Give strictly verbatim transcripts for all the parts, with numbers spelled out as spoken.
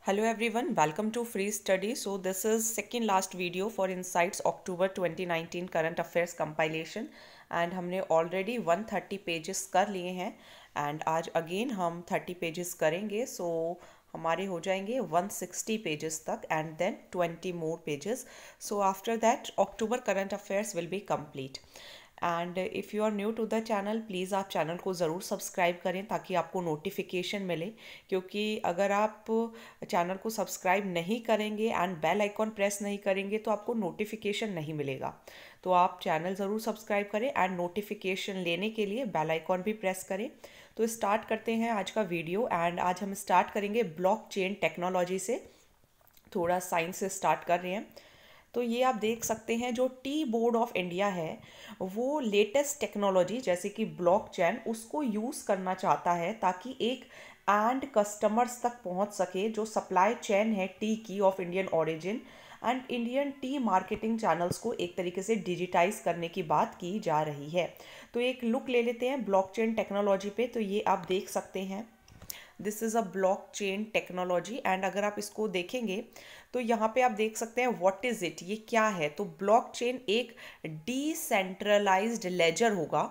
Hello everyone, welcome to Free Study. So this is second last video for Insights October twenty nineteen Current Affairs Compilation and हमने already one hundred thirty pages कर लिए हैं and आज again हम thirty pages करेंगे. So हमारे हो जाएंगे one hundred sixty pages तक and then twenty more pages. So after that October Current Affairs will be complete. And if you are new to the channel please आप channel को ज़रूर subscribe करें ताकि आपको नोटिफिकेशन मिले, क्योंकि अगर आप चैनल को सब्सक्राइब नहीं करेंगे एंड बेल आइकॉन प्रेस नहीं करेंगे तो आपको नोटिफिकेशन नहीं मिलेगा. तो आप चैनल ज़रूर सब्सक्राइब करें एंड नोटिफिकेशन लेने के लिए बेल आइकॉन भी प्रेस करें. तो स्टार्ट करते हैं आज का वीडियो एंड आज हम स्टार्ट करेंगे ब्लॉकचेन टेक्नोलॉजी से. थोड़ा साइंस से स्टार्ट कर रहे हैं. तो ये आप देख सकते हैं जो टी बोर्ड ऑफ इंडिया है वो लेटेस्ट टेक्नोलॉजी जैसे कि ब्लॉकचेन उसको यूज़ करना चाहता है ताकि एक एंड कस्टमर्स तक पहुंच सके जो सप्लाई चेन है टी की of Indian origin and Indian tea marketing channels को एक तरीके से डिजिटाइज करने की बात की जा रही है. तो एक लुक ले लेते हैं ब्लॉकचेन टेक्नोलॉजी पे. तो ये आप देख सकते हैं this is a blockchain technology and अगर आप इसको देखेंगे तो यहाँ पे आप देख सकते हैं व्हाट इज़ इट, ये क्या है. तो ब्लॉकचेन एक डिसेंट्रलाइज्ड लेजर होगा.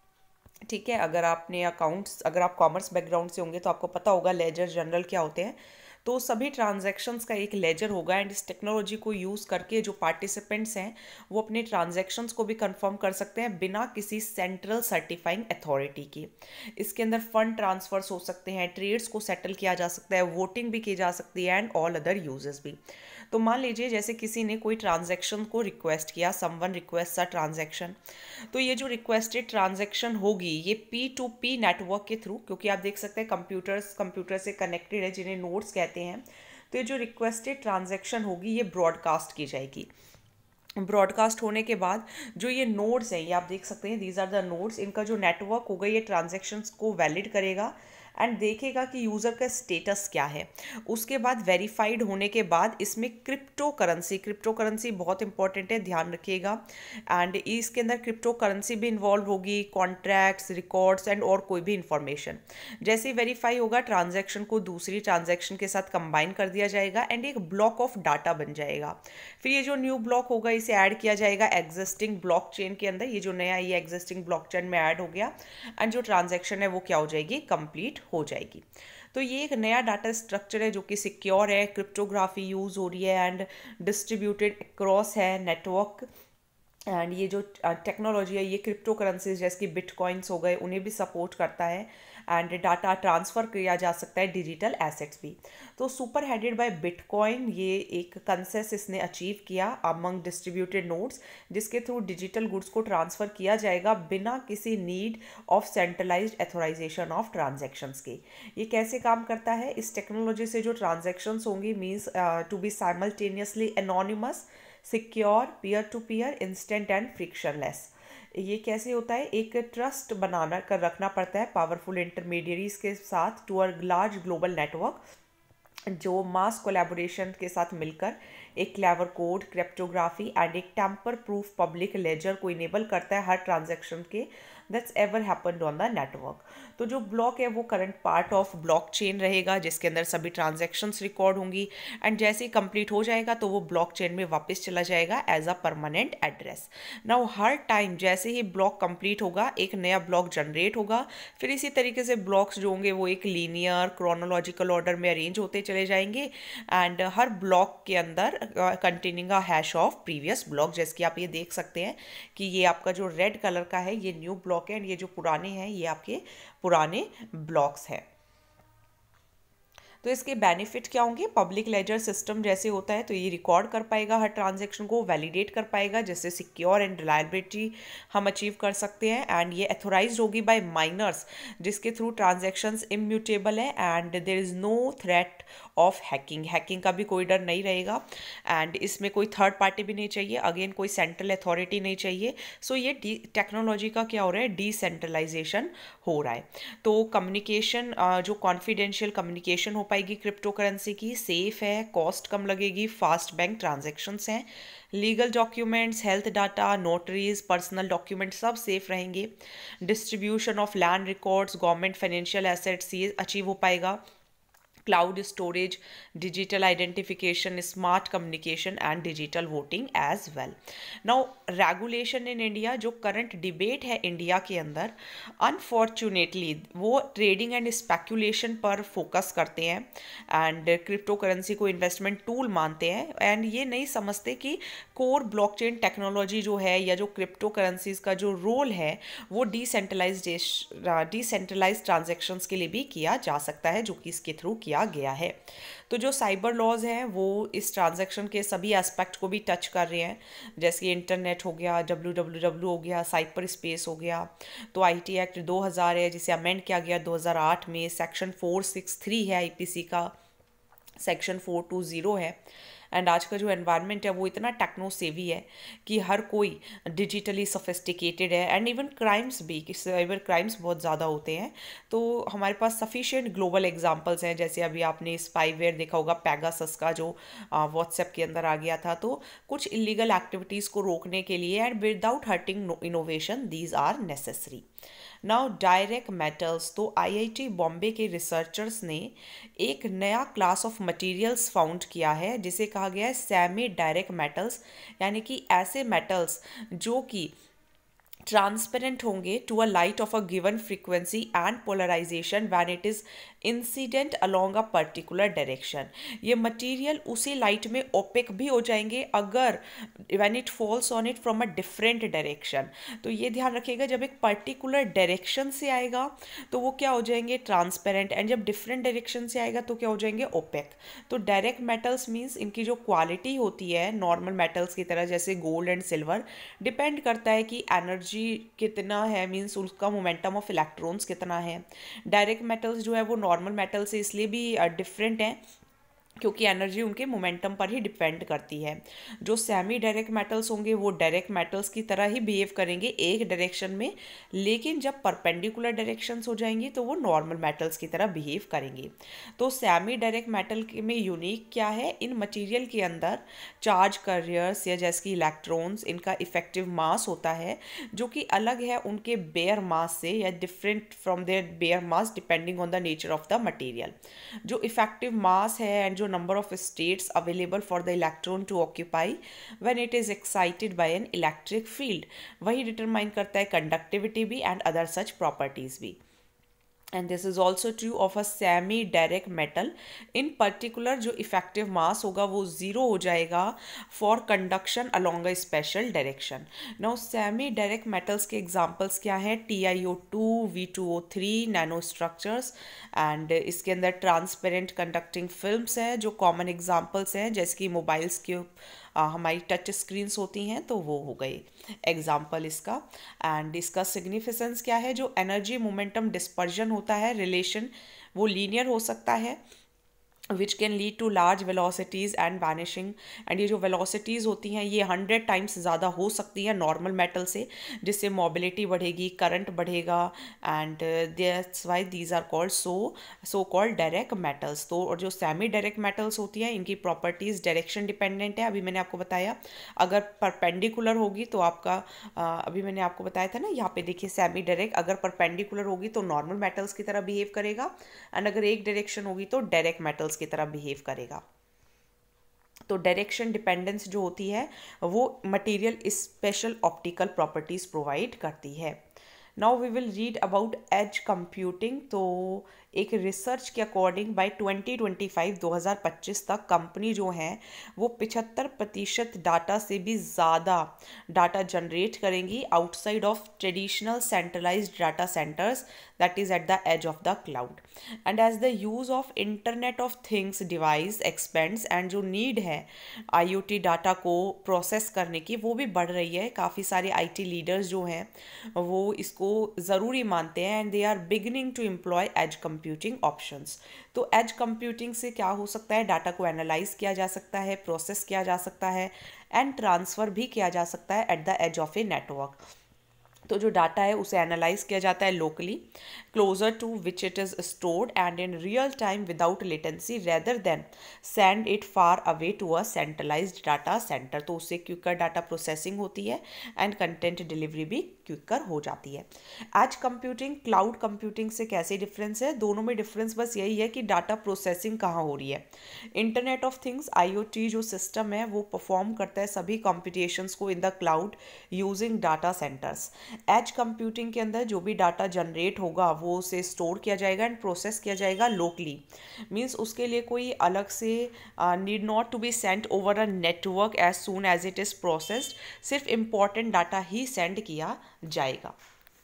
ठीक है, अगर आपने अकाउंट्स अगर आप कॉमर्स बैकग्राउंड से होंगे तो आपको पता होगा लेजर जनरल क्या होते हैं. तो सभी ट्रांजैक्शंस का एक लेजर होगा एंड इस टेक्नोलॉजी को यूज़ करके जो पार्टिसिपेंट्स हैं वो अपने ट्रांजैक्शंस को भी कंफर्म कर सकते हैं बिना किसी सेंट्रल सर्टिफाइंग अथॉरिटी की. इसके अंदर फंड ट्रांसफर्स हो सकते हैं, ट्रेड्स को सेटल किया जा सकता है, वोटिंग भी की जा सकती है एंड ऑल अदर यूजेस भी. तो मान लीजिए जैसे किसी ने कोई ट्रांजैक्शन को रिक्वेस्ट किया, समवन रिक्वेस्ट अ ट्रांजैक्शन, तो ये जो रिक्वेस्टेड ट्रांजैक्शन होगी ये पी टू पी नेटवर्क के थ्रू, क्योंकि आप देख सकते हैं कंप्यूटर्स कंप्यूटर से कनेक्टेड है जिन्हें नोड्स कहते हैं. तो ये जो रिक्वेस्टेड ट्रांजैक्शन होगी ये ब्रॉडकास्ट की जाएगी. ब्रॉडकास्ट होने के बाद जो ये नोड्स हैं ये आप देख सकते हैं दीज आर द नोड्स. इनका जो नेटवर्क होगा ये ट्रांजैक्शंस को वैलिड करेगा एंड देखेगा कि यूज़र का स्टेटस क्या है. उसके बाद वेरीफाइड होने के बाद इसमें क्रिप्टो करेंसी क्रिप्टो करेंसी बहुत इंपॉर्टेंट है, ध्यान रखिएगा. एंड इसके अंदर क्रिप्टो करेंसी भी इन्वॉल्व होगी, कॉन्ट्रैक्ट्स, रिकॉर्ड्स एंड और कोई भी इंफॉर्मेशन. जैसे ही वेरीफाई होगा ट्रांजैक्शन को दूसरी ट्रांजैक्शन के साथ कंबाइन कर दिया जाएगा एंड एक ब्लॉक ऑफ डाटा बन जाएगा. फिर ये जो न्यू ब्लॉक होगा इसे ऐड किया जाएगा एग्जिस्टिंग ब्लॉकचेन के अंदर. ये जो नया ये एग्जिस्टिंग ब्लॉकचेन में ऐड हो गया एंड जो ट्रांजैक्शन है वो क्या हो जाएगी, कंप्लीट हो जाएगी. तो ये एक नया डाटा स्ट्रक्चर है जो कि सिक्योर है, क्रिप्टोग्राफी यूज़ हो रही है एंड डिस्ट्रीब्यूटेड अक्रॉस है नेटवर्क. एंड ये जो टेक्नोलॉजी है ये क्रिप्टो करेंसीज जैसे कि बिटकॉइंस हो गए उन्हें भी सपोर्ट करता है एंड डाटा ट्रांसफ़र किया जा सकता है, डिजिटल एसेट्स भी. तो सुपर हेडेड बाय बिटकॉइन ये एक कंसेस इसने अचीव किया अमंग डिस्ट्रीब्यूटेड नोड्स जिसके थ्रू डिजिटल गुड्स को ट्रांसफ़र किया जाएगा बिना किसी need of centralised authorisation of transactions के. ये कैसे काम करता है, इस टेक्नोलॉजी से जो ट्रांजैक्शंस होंगी means to be simultaneously anonymous, secure, peer to peer, instant and frictionless. ये कैसे होता है, एक ट्रस्ट बनाना कर रखना पड़ता है पावरफुल इंटरमीडियरीज के साथ to a large global network जो मास कोलैबोरेशन के साथ मिलकर एक क्लेवर कोड, क्रिप्टोग्राफी एंड एक टैम्पर प्रूफ पब्लिक लेजर को इनेबल करता है हर ट्रांजैक्शन के that's ever happened on the network. तो जो ब्लॉक है वो करंट पार्ट ऑफ ब्लॉकचेन रहेगा जिसके अंदर सभी ट्रांजैक्शंस रिकॉर्ड होंगी एंड जैसे ही कंप्लीट हो जाएगा तो वो ब्लॉकचेन में वापस चला जाएगा as a permanent address. Now हर टाइम जैसे ही ब्लॉक कंप्लीट होगा एक नया ब्लॉक जनरेट होगा. फिर इसी तरीके से ब्लॉक्स जो होंगे वो एक लीनियर क्रोनोलॉजिकल ऑर्डर में अरेंज होते चले जाएंगे एंड हर ब्लॉक के अंदर containing a hash of previous block. जैसे कि आप ये देख सकते हैं कि ये आपका जो रेड कलर का है ये न्यू ब्लॉक है एंड ये जो पुराने हैं ये आपके पुराने ब्लॉक्स हैं. तो इसके बेनिफिट क्या होंगे, पब्लिक लेजर सिस्टम जैसे होता है तो ये रिकॉर्ड कर पाएगा हर ट्रांजैक्शन को, वैलिडेट कर पाएगा जिससे सिक्योर एंड रिलायबिलिटी हम अचीव कर सकते हैं. एंड ये एथोराइज्ड होगी बाय माइनर्स जिसके थ्रू ट्रांजैक्शंस इम्यूटेबल है and there is no threat of hacking. Hacking का भी कोई डर नहीं रहेगा एंड इसमें कोई थर्ड पार्टी भी नहीं चाहिए, अगेन कोई सेंट्रल अथॉरिटी नहीं चाहिए. सो ये टेक्नोलॉजी का क्या हो रहा है, डिसेंट्रलाइजेशन हो रहा है. तो कम्युनिकेशन जो कॉन्फिडेंशियल कम्युनिकेशन हो पाएगी क्रिप्टो करेंसी की, सेफ है, कॉस्ट कम लगेगी, फास्ट बैंक ट्रांजैक्शंस हैं, legal documents, health data, notaries, personal document सब सेफ रहेंगे. Distribution of land records, government financial assets ये अचीव हो पाएगा. cloud storage, digital identification, smart communication and digital voting as well. Now regulation in India, जो current debate है India के अंदर, unfortunately वो ट्रेडिंग एंड स्पेकुलेशन पर फोकस करते हैं एंड क्रिप्टो करेंसी को इन्वेस्टमेंट टूल मानते हैं एंड ये नहीं समझते कि कोर ब्लॉकचेन टेक्नोलॉजी जो है या जो क्रिप्टो करेंसीज का जो रोल है वो डिसेंट्रलाइज डिसेंट्रलाइज ट्रांजेक्शन्स के लिए भी किया जा सकता है, जो कि इसके थ्रू किया गया है। तो जो साइबर लॉज हैं वो इस ट्रांजैक्शन के सभी एस्पेक्ट को भी टच कर रहे हैं, जैसे इंटरनेट हो गया, डब्ल्यू डब्ल्यू डब्ल्यू हो गया, साइबर स्पेस हो गया। तो आईटी एक्ट दो हज़ार है जिसे अमेंड किया गया दो हज़ार आठ में, सेक्शन फोर सिक्स थ्री है आईपीसी का, सेक्शन फोर टू ज़ीरो है। एंड आज का जो एनवायरनमेंट है वो इतना टेक्नो सेवी है कि हर कोई डिजिटली सोफिस्टिकेटेड है एंड इवन क्राइम्स भी, कि साइबर क्राइम्स बहुत ज़्यादा होते हैं। तो हमारे पास सफिशिएंट ग्लोबल एग्जांपल्स हैं, जैसे अभी आपने स्पाईवेयर देखा होगा, पैगासस का जो व्हाट्सएप के अंदर आ गया था। तो कुछ इलीगल एक्टिविटीज़ को रोकने के लिए and without hurting innovation these are necessary. Now direct metals, तो आईआईटी बॉम्बे के रिसर्चर्स ने एक नया क्लास ऑफ मटेरियल्स फाउंड किया है जिसे कहा गया है सेमी डायरेक्ट मेटल्स, यानी कि ऐसे मेटल्स जो कि ट्रांसपेरेंट होंगे to a light of a given frequency and polarisation when it is incident along a particular direction. ये मटेरियल उसी लाइट में ओपेक भी हो जाएंगे अगर when it falls on it from a different direction. तो ये ध्यान रखिएगा, जब एक पर्टिकुलर डायरेक्शन से आएगा तो वो क्या हो जाएंगे ट्रांसपेरेंट, एंड जब डिफरेंट डायरेक्शन से आएगा तो क्या हो जाएंगे ओपेक। तो डायरेक्ट मेटल्स मीन्स इनकी जो क्वालिटी होती है नॉर्मल मेटल्स की तरह जैसे गोल्ड एंड सिल्वर, डिपेंड करता है कि एनर्जी कितना है, मीन्स उसका मोमेंटम ऑफ इलेक्ट्रॉन्स कितना है। डायरेक्ट मेटल्स जो है वो नॉर्मल मेटल से इसलिए भी डिफरेंट हैं क्योंकि एनर्जी उनके मोमेंटम पर ही डिपेंड करती है। जो सेमी डायरेक्ट मेटल्स होंगे वो डायरेक्ट मेटल्स की तरह ही बिहेव करेंगे एक डायरेक्शन में, लेकिन जब परपेंडिकुलर डायरेक्शंस हो जाएंगी तो वो नॉर्मल मेटल्स की तरह बिहेव करेंगे। तो सेमी डायरेक्ट मेटल में यूनिक क्या है, इन मटेरियल के अंदर चार्ज कैरियर्स या जैसे कि इलेक्ट्रॉन्स, इनका इफेक्टिव मास होता है जो कि अलग है उनके बेयर मास से या different from their bare mass depending on the nature of the material. जो इफेक्टिव मास है एंड जो number of states available for the electron to occupy when it is excited by an electric field, वही determine करता है conductivity भी and other such properties भी। and this is also true of a semi direct metal, in particular जो effective mass होगा वो zero हो जाएगा for conduction along a special direction। now semi direct metals के examples क्या हैं, T i O two, V two O three, nano structures, and इसके अंदर transparent conducting films है जो common examples हैं, जैसे कि मोबाइल्स के आ, हमारी टच स्क्रीन्स होती हैं, तो वो हो गई एग्जाम्पल इसका। एंड इसका सिग्निफिकेंस क्या है, जो एनर्जी मोमेंटम डिस्पर्जन होता है रिलेशन वो लीनियर हो सकता है which can lead to large velocities and vanishing. And ये जो वेलोसिटीज़ होती हैं ये हंड्रेड टाइम्स ज़्यादा हो सकती हैं नॉर्मल मेटल से, जिससे मोबिलिटी बढ़ेगी, करंट बढ़ेगा, and that's why these are called so so called direct metals. तो और जो सेमी डायरेक्ट मेटल्स होती हैं इनकी प्रॉपर्टीज़ डायरेक्शन डिपेंडेंट है, अभी मैंने आपको बताया। अगर परपेंडिकुलर होगी तो आपका आ, अभी मैंने आपको बताया था ना, यहाँ पे देखिए सेमी डायरेक्ट अगर परपेंडिकुलर होगी तो नॉर्मल मेटल्स की तरह बिहेव करेगा, एंड अगर एक डायरेक्शन होगी तो डायरेक्ट मेटल्स की तरह बिहेव करेगा। तो डायरेक्शन डिपेंडेंस जो होती है वो material special optical properties provide करती है। Now we will read about edge computing. तो एक रिसर्च के according by twenty twenty five दो हज़ार पच्चीस तक कंपनी जो है वो पचहत्तर प्रतिशत डाटा से भी ज़्यादा डाटा जनरेट करेंगी outside of traditional centralised data centres, that is at the edge of the cloud. And as the use of internet of things device expands, and जो नीड है आईओटी डाटा को process करने की वो भी बढ़ रही है। काफ़ी सारे आईटी लीडर्स जो हैं वो इसको ज़रूरी मानते हैं, and they are beginning to employ edge computing options. तो एज कंप्यूटिंग से क्या हो सकता है, डाटा को एनालाइज किया जा सकता है, प्रोसेस किया जा सकता है, एंड ट्रांसफ़र भी किया जा सकता है at the edge of a network. तो जो डाटा है उसे एनालाइज किया जाता है locally, closer to which it is stored and in real time without latency rather than send it far away to a centralised data centre. तो उससे quicker data processing होती है एंड कंटेंट डिलीवरी भी quicker हो जाती है। Edge computing cloud computing से कैसे डिफरेंस है? दोनों में डिफरेंस बस यही है कि डाटा प्रोसेसिंग कहाँ हो रही है। इंटरनेट ऑफ थिंग्स आईओटी जो सिस्टम है वो परफॉर्म करता है सभी कंप्यूटेशंस को in the cloud using data centres. Edge computing के अंदर जो भी डाटा जनरेट होगा वो उसे स्टोर किया जाएगा एंड प्रोसेस किया जाएगा लोकली। मीन्स उसके लिए कोई अलग से need not to be sent over a network as soon as it is processed, सिर्फ इम्पॉर्टेंट डाटा ही सेंड किया जाएगा।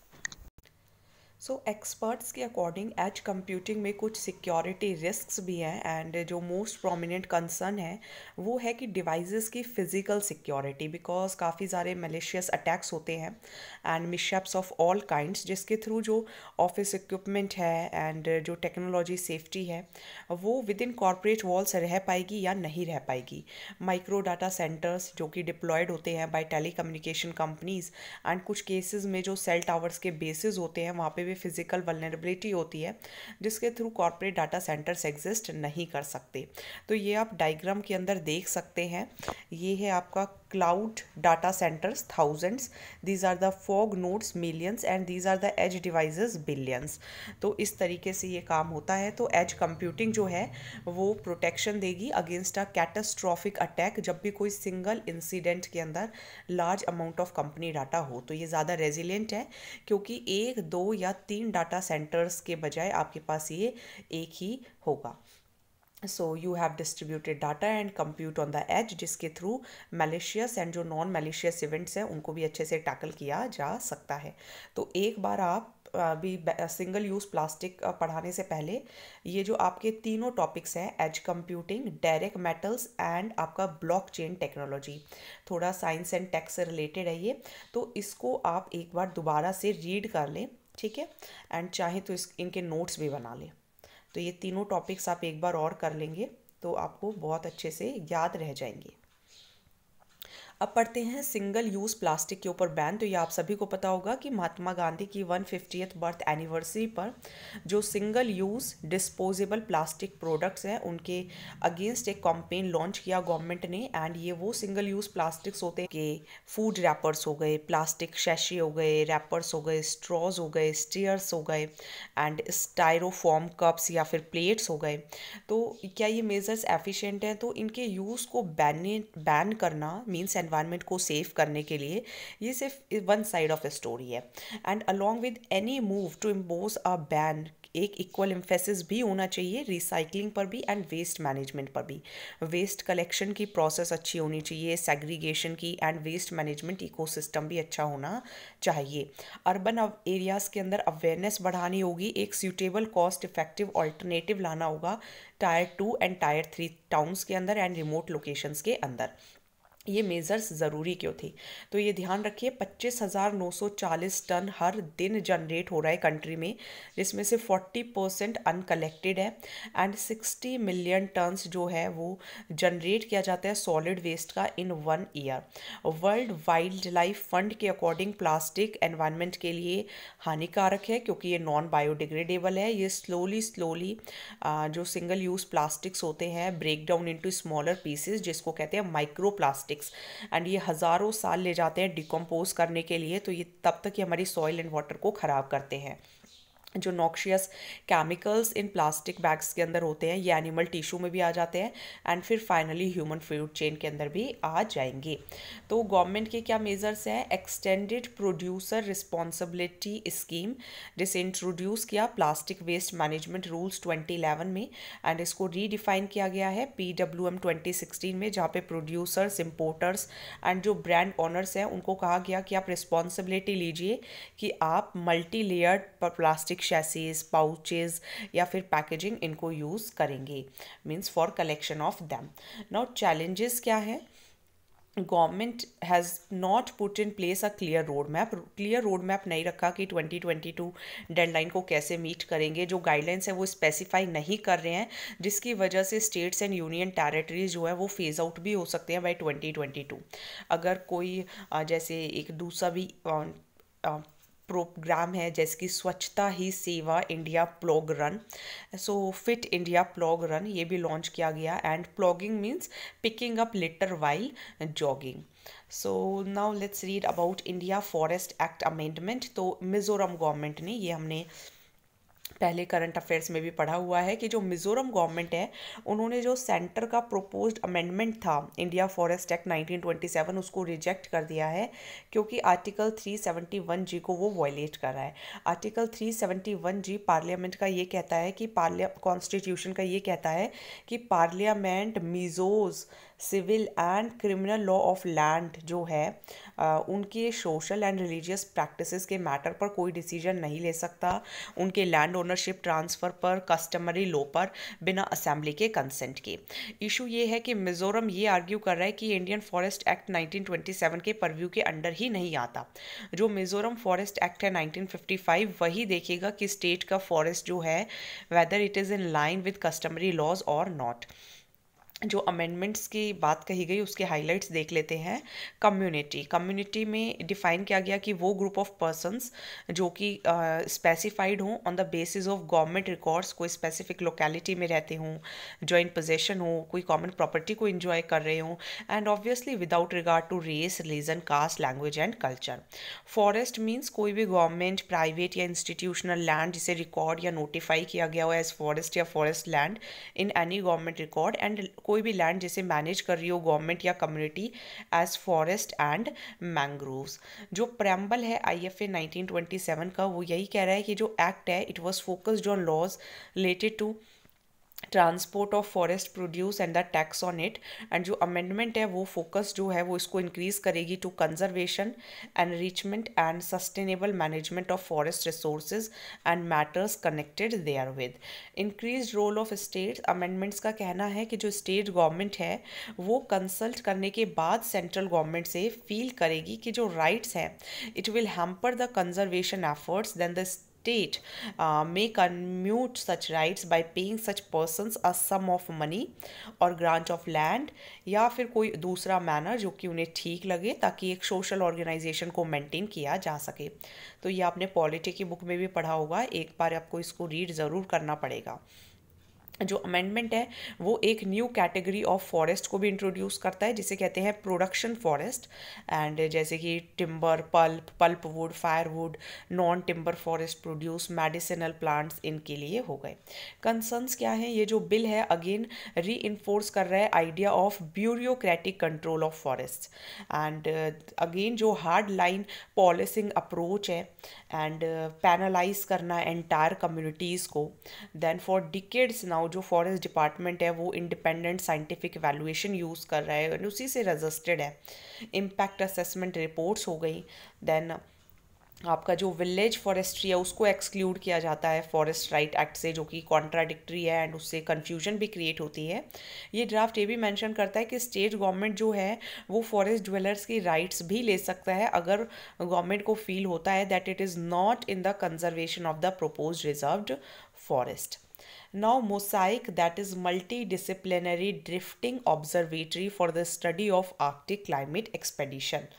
सो एक्सपर्ट्स के अकॉर्डिंग एज कंप्यूटिंग में कुछ सिक्योरिटी रिस्क्स भी हैं एंड जो मोस्ट प्रोमिनेंट कंसर्न है वो है कि डिवाइसेस की फ़िज़िकल सिक्योरिटी, बिकॉज काफ़ी सारे मैलिशियस अटैक्स होते हैं and mishaps of all kinds, जिसके थ्रू जो ऑफिस इक्विपमेंट है एंड जो टेक्नोलॉजी सेफ्टी है वो विद इन कॉर्पोरेट वॉल्स रह पाएगी या नहीं रह पाएगी। माइक्रो डाटा सेंटर्स जो कि डिप्लॉयड होते हैं by telecommunication companies and कुछ केसेस में जो सेल टावर्स के बेसिस होते हैं वहाँ पे भी फिजिकल वल्नरेबिलिटी होती है, जिसके through corporate data centres exist नहीं कर सकते। तो ये आप डायग्राम के अंदर देख सकते हैं, ये है आपका cloud data centres thousands, these are the fog nodes millions and these are the edge devices billions. तो इस तरीके से ये काम होता है। तो एज कंप्यूटिंग जो है वो प्रोटेक्शन देगी अगेंस्ट अ कैटास्ट्रॉफिक अटैक, जब भी कोई सिंगल इंसिडेंट के अंदर large amount of company data हो। तो ये ज़्यादा रेजिलियंट है क्योंकि एक दो या तीन डाटा सेंटर्स के बजाय आपके पास ये एक ही होगा। So you have distributed data and compute on the edge, जिसके थ्रू मैलिशियस एंड जो नॉन मैलिशियस इवेंट्स हैं उनको भी अच्छे से टैकल किया जा सकता है। तो एक बार आप भी सिंगल यूज़ प्लास्टिक पढ़ाने से पहले ये जो आपके तीनों टॉपिक्स हैं, edge computing, direct metals and आपका ब्लॉकचेन टेक्नोलॉजी, थोड़ा साइंस एंड टेक से रिलेटेड है ये, तो इसको आप एक बार दोबारा से रीड कर लें, ठीक है, एंड चाहे तो इस इनके नोट्स भी बना लें। तो ये तीनों टॉपिक्स आप एक बार और कर लेंगे तो आपको बहुत अच्छे से याद रह जाएंगे। अब पढ़ते हैं सिंगल यूज़ प्लास्टिक के ऊपर बैन। तो ये आप सभी को पता होगा कि महात्मा गांधी की वन फिफ्टियथ बर्थ एनिवर्सरी पर जो single use disposable plastic products हैं उनके अगेंस्ट एक कैंपेन लॉन्च किया गवर्नमेंट ने। एंड ये वो सिंगल यूज़ प्लास्टिक्स होते हैं कि फूड रैपर्स हो गए, प्लास्टिक शैशे हो गए, रैपर्स हो गए, स्ट्रॉज हो गए, स्टीयर्स हो गए एंड स्टायरोफॉर्म कप्स या फिर प्लेट्स हो गए। तो क्या ये मेजर्स एफिशिएंट हैं? तो इनके यूज़ को बैन बैन करना मीन्स एनवायरनमेंट को सेव करने के लिए ये सिर्फ one side of a story है। And along with any move to impose a ban एक इक्वल एम्फेसिस भी होना चाहिए रिसाइकलिंग पर भी एंड वेस्ट मैनेजमेंट पर भी। वेस्ट कलेक्शन की प्रोसेस अच्छी होनी चाहिए, सेग्रीगेशन की एंड वेस्ट मैनेजमेंट इकोसिस्टम भी अच्छा होना चाहिए। अर्बन एरियाज़ के अंदर अवेयरनेस बढ़ानी होगी, एक सूटेबल कॉस्ट इफेक्टिव ऑल्टरनेटिव लाना होगा tier two and tier three towns के अंदर एंड रिमोट लोकेशंस के अंदर। ये मेजर्स ज़रूरी क्यों थी? तो ये ध्यान रखिए, पच्चीस हज़ार नौ सौ चालीस टन हर दिन जनरेट हो रहा है कंट्री में, जिसमें से चालीस परसेंट अनकलेक्टेड है एंड साठ मिलियन टन्स जो है वो जनरेट किया जाता है सॉलिड वेस्ट का in one year. World Wildlife Fund के अकॉर्डिंग प्लास्टिक एनवायरनमेंट के लिए हानिकारक है क्योंकि ये नॉन बायोडिग्रेडेबल है। ये स्लोली स्लोली जो सिंगल यूज़ प्लास्टिक्स होते हैं break down into smaller pieces, जिसको कहते हैं माइक्रो प्लास्टिक, एंड ये हज़ारों साल ले जाते हैं डिकम्पोज करने के लिए। तो ये तब तक ये हमारी सॉइल एंड वाटर को ख़राब करते हैं। जो noxious chemicals in plastic bags के अंदर होते हैं ये एनिमल टिश्यू में भी आ जाते हैं एंड फिर फाइनली ह्यूमन फूड चेन के अंदर भी आ जाएंगे। तो गवर्नमेंट के क्या मेजर्स हैं? एक्सटेंडेड प्रोड्यूसर रिस्पॉन्सिबिलिटी स्कीम, जिसे इंट्रोड्यूस किया plastic waste management rules twenty eleven में एंड इसको रीडिफाइन किया गया है P W M twenty sixteen में, जहाँ पे प्रोड्यूसर्स, इम्पोर्टर्स एंड जो ब्रांड ऑनर्स हैं उनको कहा गया कि आप रिस्पॉन्सिबिलिटी लीजिए कि आप मल्टी लेयर्ड प्लास्टिक शैसीज, पाउचेज या फिर पैकेजिंग इनको यूज़ करेंगे, means for collection of them. Now challenges क्या है? Government has not put in place a clear road map. Clear road map नहीं रखा कि ट्वेंटी ट्वेंटी टू डेडलाइन को कैसे मीट करेंगे। जो गाइडलाइंस है वो स्पेसिफाई नहीं कर रहे हैं, जिसकी वजह से स्टेट्स एंड यूनियन टेरिटरीज जो है वो फेज आउट भी हो सकते हैं बाई ट्वेंटी ट्वेंटी टू। अगर कोई जैसे एक दूसरा भी प्रोग्राम है जैसे कि स्वच्छता ही सेवा India plog run, so fit India plog run ये भी लॉन्च किया गया। And plogging means picking up litter while jogging. So now let's read about India forest act amendment. तो मिज़ोरम गवर्नमेंट ने, ये हमने पहले करंट अफेयर्स में भी पढ़ा हुआ है कि जो मिज़ोरम गवर्नमेंट है उन्होंने जो सेंटर का प्रोपोज्ड अमेंडमेंट था India forest act nineteen twenty seven उसको रिजेक्ट कर दिया है, क्योंकि article three seventy one G को वो वायलेट कर रहा है। Article three seventy one G parliament का ये कहता है कि पार्लिया कॉन्स्टिट्यूशन का ये कहता है कि parliament Mizos civil and criminal law of land जो है आ, उनके सोशल एंड रिलीजियस प्रैक्टिसेस के मैटर पर कोई डिसीजन नहीं ले सकता, उनके लैंड ओनरशिप ट्रांसफ़र पर, कस्टमरी लॉ पर, बिना असेंबली के कंसेंट के। इशू ये है कि मिज़ोरम ये आर्ग्यू कर रहा है कि Indian forest act nineteen twenty seven के परव्यू के अंडर ही नहीं आता। जो मिज़ोरम फॉरेस्ट एक्ट है नाइनटीन फिफ्टी फाइव वही देखेगा कि स्टेट का फॉरेस्ट जो है whether it is in line with customary laws और नॉट। जो अमेंडमेंट्स की बात कही गई उसके हाइलाइट्स देख लेते हैं। कम्युनिटी कम्युनिटी में डिफाइन किया गया कि वो ग्रुप ऑफ पर्सन्स जो कि स्पेसिफाइड हों on the basis of government records, कोई स्पेसिफिक लोकेलिटी में रहते हों, जॉइंट पोजेशन हो, कोई कॉमन प्रॉपर्टी को इंजॉय कर रहे हों, and obviously without regard to race, religion, caste, language and culture. Forest means कोई भी गवर्नमेंट, प्राइवेट या इंस्टीट्यूशनल लैंड जिसे रिकॉर्ड या नोटिफाई किया गया हो एज फॉरेस्ट या forest land in any government record, and कोई भी लैंड जिसे मैनेज कर रही हो गवर्नमेंट या community as forest and mangroves. जो प्रेम्बल है आईएफए नाइनटीन ट्वेंटी सेवन का वो यही कह रहा है कि जो एक्ट है it was focused on laws related to transport of forest produce and the tax on it, and जो अमेंडमेंट है वो फोकस जो है वो इसको इंक्रीज करेगी to conservation, enrichment and sustainable management of forest resources and matters connected therewith. Increase role of states, amendments का कहना है कि जो स्टेट गवर्नमेंट है वो कंसल्ट करने के बाद सेंट्रल गवर्नमेंट से फील करेगी कि जो राइट्स हैं it will hamper the conservation efforts, then the state uh, may commute such rights by paying such persons a sum of money or grant of land, या फिर कोई दूसरा मैनर जो कि उन्हें ठीक लगे ताकि एक सोशल ऑर्गेनाइजेशन को मेंटेन किया जा सके। तो ये आपने पॉलिटी की बुक में भी पढ़ा होगा, एक बार आपको इसको रीड ज़रूर करना पड़ेगा। जो अमेंडमेंट है वो एक न्यू कैटेगरी ऑफ फॉरेस्ट को भी इंट्रोड्यूस करता है जिसे कहते हैं प्रोडक्शन फॉरेस्ट, एंड जैसे कि timber, pulp, pulp wood, firewood, non timber forest produce, medicinal plants इनके लिए हो गए। कंसर्न्स क्या है, ये जो बिल है अगेन री इन्फोर्स कर रहा है idea of bureaucratic control of forest, and again जो हार्ड लाइन पॉलिसिंग अप्रोच है एंड पैनलाइज करना एंटायर कम्युनिटीज़ को। देन फॉर डिकेड्स नाउ जो फॉरेस्ट डिपार्टमेंट है वो इंडिपेंडेंट साइंटिफिक एवेल्युएशन यूज़ कर रहा है और उसी से रजिस्टर्ड है। इम्पैक्ट असेसमेंट रिपोर्ट्स हो गई। देन आपका जो विलेज फॉरेस्ट्री है उसको एक्सक्लूड किया जाता है फॉरेस्ट राइट एक्ट से, जो कि कॉन्ट्राडिक्टरी है एंड उससे कन्फ्यूजन भी क्रिएट होती है। ये ड्राफ्ट ये भी मेंशन करता है कि स्टेट गवर्नमेंट जो है वो फॉरेस्ट ड्वेलर्स की राइट्स भी ले सकता है अगर गवर्नमेंट को फील होता है that it is not in the conservation of the proposed reserved forest. Now mosaic, that is multidisciplinary drifting observatory for the study of Arctic climate expedition।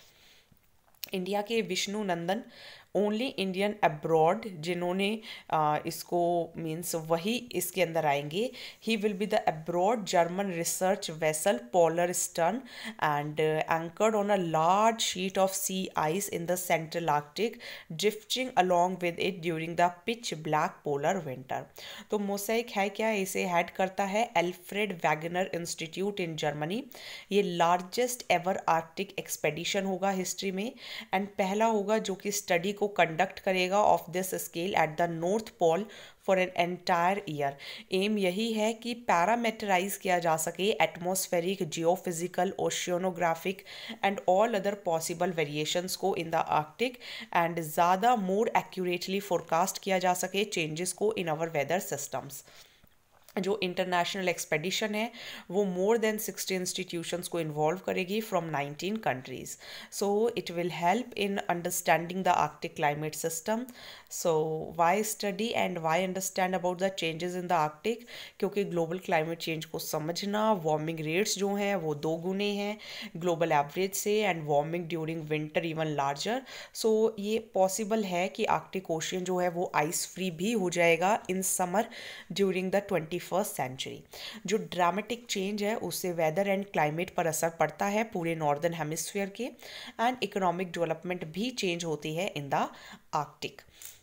India के Vishnu Nandan only Indian abroad जिन्होंने uh, इसको means वही इसके अंदर आएंगे। He will be the abroad German research vessel Polarstern and anchored on a large sheet of sea ice in the central Arctic drifting along with it during the pitch black polar winter. तो mosaic है क्या, इसे head करता है Alfred Wegener Institute in Germany. ये largest ever Arctic expedition होगा history में, and पहला होगा जो कि स्टडी को कंडक्ट करेगा of this scale at the North Pole for an entire year. Um यही है कि पैरामीटराइज किया जा सके atmospheric, geophysical, oceanographic and all other possible variations को इन द आर्कटिक, एंड ज़्यादा मोर एक्यूरेटली फोरकास्ट किया जा सके चेंजेस को इन आवर वेदर सिस्टम्स। जो इंटरनेशनल एक्सपेडिशन है वो मोर देन सिक्सटी इंस्टीट्यूशंस को इन्वॉल्व करेगी from nineteen countries. So it will help in understanding the Arctic climate system. So why study and why understand about the changes in the Arctic, क्योंकि global climate change को समझना, warming rates जो हैं वो दो गुने हैं ग्लोबल एवरेज से, and warming during winter even larger. So ये पॉसिबल है कि आर्कटिक ओशियन जो है वो आइस फ्री भी हो जाएगा in summer during the twenty first century. जो ड्रामेटिक चेंज है उससे वेदर एंड क्लाइमेट पर असर पड़ता है पूरे नॉर्दर्न हेमिस्फीयर के, एंड इकोनॉमिक डेवलपमेंट भी चेंज होती है in the Arctic.